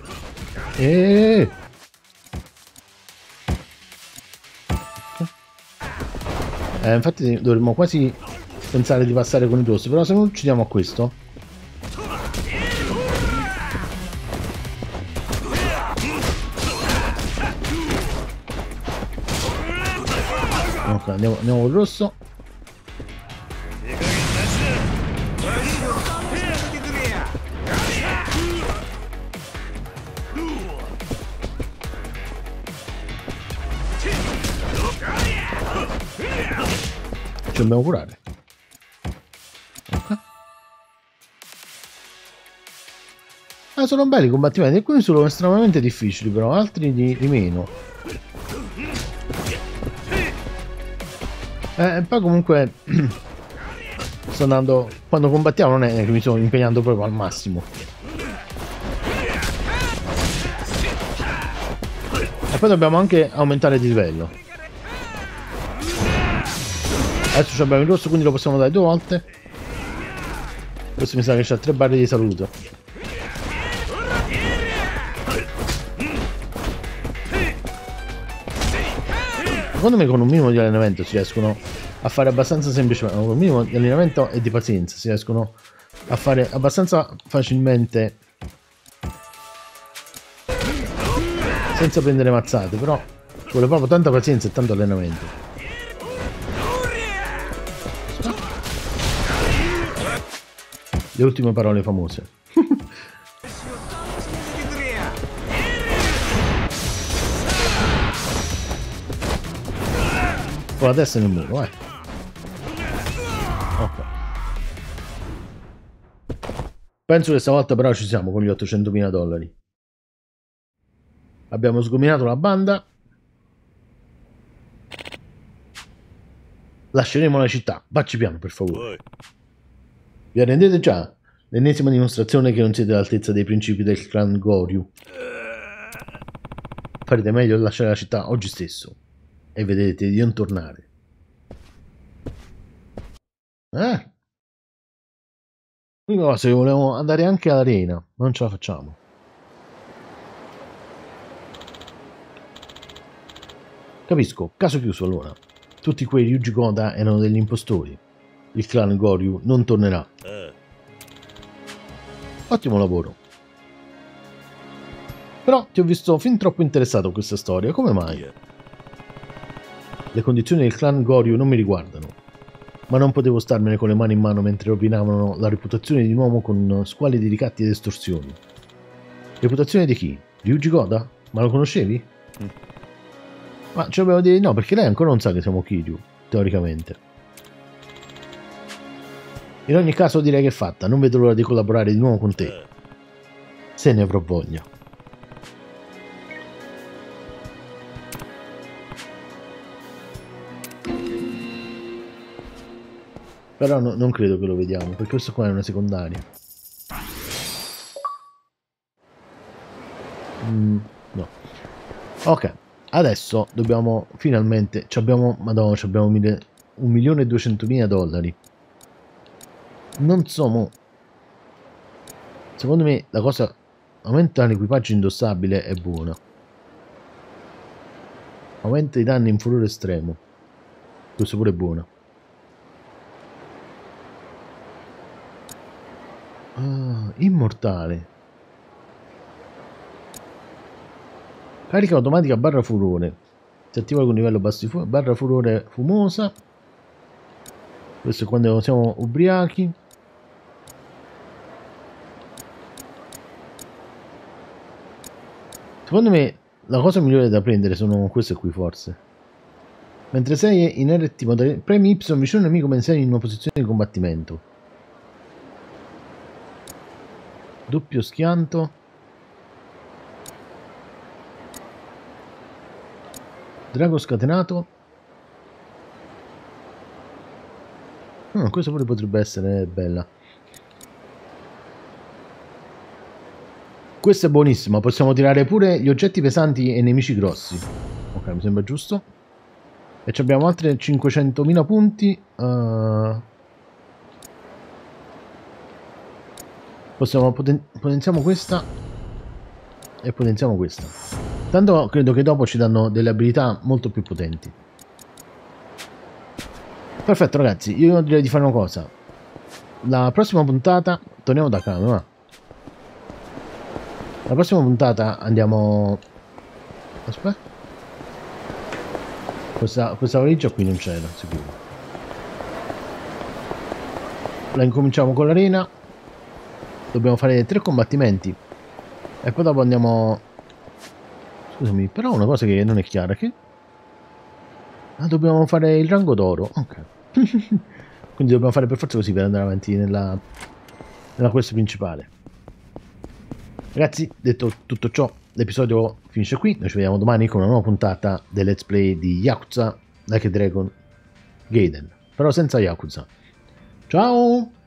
Infatti dovremmo quasi pensare di passare con il rosso. Però se non uccidiamo a questo. Ok, andiamo col rosso. Ci dobbiamo curare. Okay. Sono belli i combattimenti. Alcuni sono estremamente difficili, però altri di meno. Poi comunque sto andando. Quando combattiamo non è che mi sto impegnando proprio al massimo. E poi dobbiamo anche aumentare di livello. Adesso abbiamo il rosso, quindi lo possiamo dare 2 volte. Questo mi sa che c'ha 3 barre di saluto. Secondo me con un minimo di allenamento si riescono a fare abbastanza semplicemente. Con un minimo di allenamento e di pazienza si riescono a fare abbastanza facilmente. Senza prendere mazzate, però ci vuole proprio tanta pazienza e tanto allenamento. Le ultime parole famose. con la testa nel muro, vai. Ok. Penso che stavolta però ci siamo con gli 800.000 dollari. Abbiamo sgominato la banda. Lasceremo la città. Vacci piano, per favore. Vi arrendete già? L'ennesima dimostrazione che non siete all'altezza dei principi del clan Goryu. Farete meglio a lasciare la città oggi stesso. E vedete di non tornare. L'unica cosa che volevo andare anche all'arena. Non ce la facciamo. Capisco, caso chiuso allora. Tutti quei Ryuji Koda erano degli impostori. Il clan Goryu non tornerà. Ottimo lavoro. Però ti ho visto fin troppo interessato a questa storia, come mai? Le condizioni del clan Goryu non mi riguardano, ma non potevo starmene con le mani in mano mentre rovinavano la reputazione di un uomo con squalidi ricatti ed estorsioni. Reputazione di chi? Ryuji Koda? Ma lo conoscevi? Ma ci dobbiamo dire di no, perché lei ancora non sa che siamo Kiryu, teoricamente. In ogni caso direi che è fatta, non vedo l'ora di collaborare di nuovo con te. Se ne avrò voglia. Però non credo che lo vediamo, perché questo qua è una secondaria. No. Ok, adesso dobbiamo finalmente... Madonna, abbiamo 1.200.000 dollari. Non so, secondo me la cosa... Aumenta l'equipaggio indossabile è buona. Aumenta i danni in furore estremo. Questo pure è buono. Immortale. Carica automatica barra furore. Si attiva con livello basso di furore. Barra furore fumosa. Questo è quando siamo ubriachi. Secondo me la cosa migliore da prendere sono queste qui, forse. Mentre sei in RT, premi Y vicino al nemico mentre sei in una posizione di combattimento. Doppio schianto. Drago scatenato. Questo pure potrebbe essere bella. Questa è buonissima. Possiamo tirare pure gli oggetti pesanti e nemici grossi. Ok, mi sembra giusto. E abbiamo altre 500.000 punti. Potenziamo questa. E potenziamo questa. Tanto credo che dopo ci danno delle abilità molto più potenti. Perfetto ragazzi, io direi di fare una cosa. La prossima puntata... Torniamo da camera, va. La prossima puntata andiamo... Aspetta. Questa valigia qui non c'era, sicuro. La incominciamo con l'arena. Dobbiamo fare 3 combattimenti. E poi dopo andiamo... Scusami, però una cosa che non è chiara, che... dobbiamo fare il rango d'oro. Ok. Quindi dobbiamo fare per forza così per andare avanti nella quest principale. Ragazzi, detto tutto ciò, l'episodio finisce qui. Noi ci vediamo domani con una nuova puntata del Let's Play di Yakuza Like a Dragon Gaiden, però senza Yakuza. Ciao!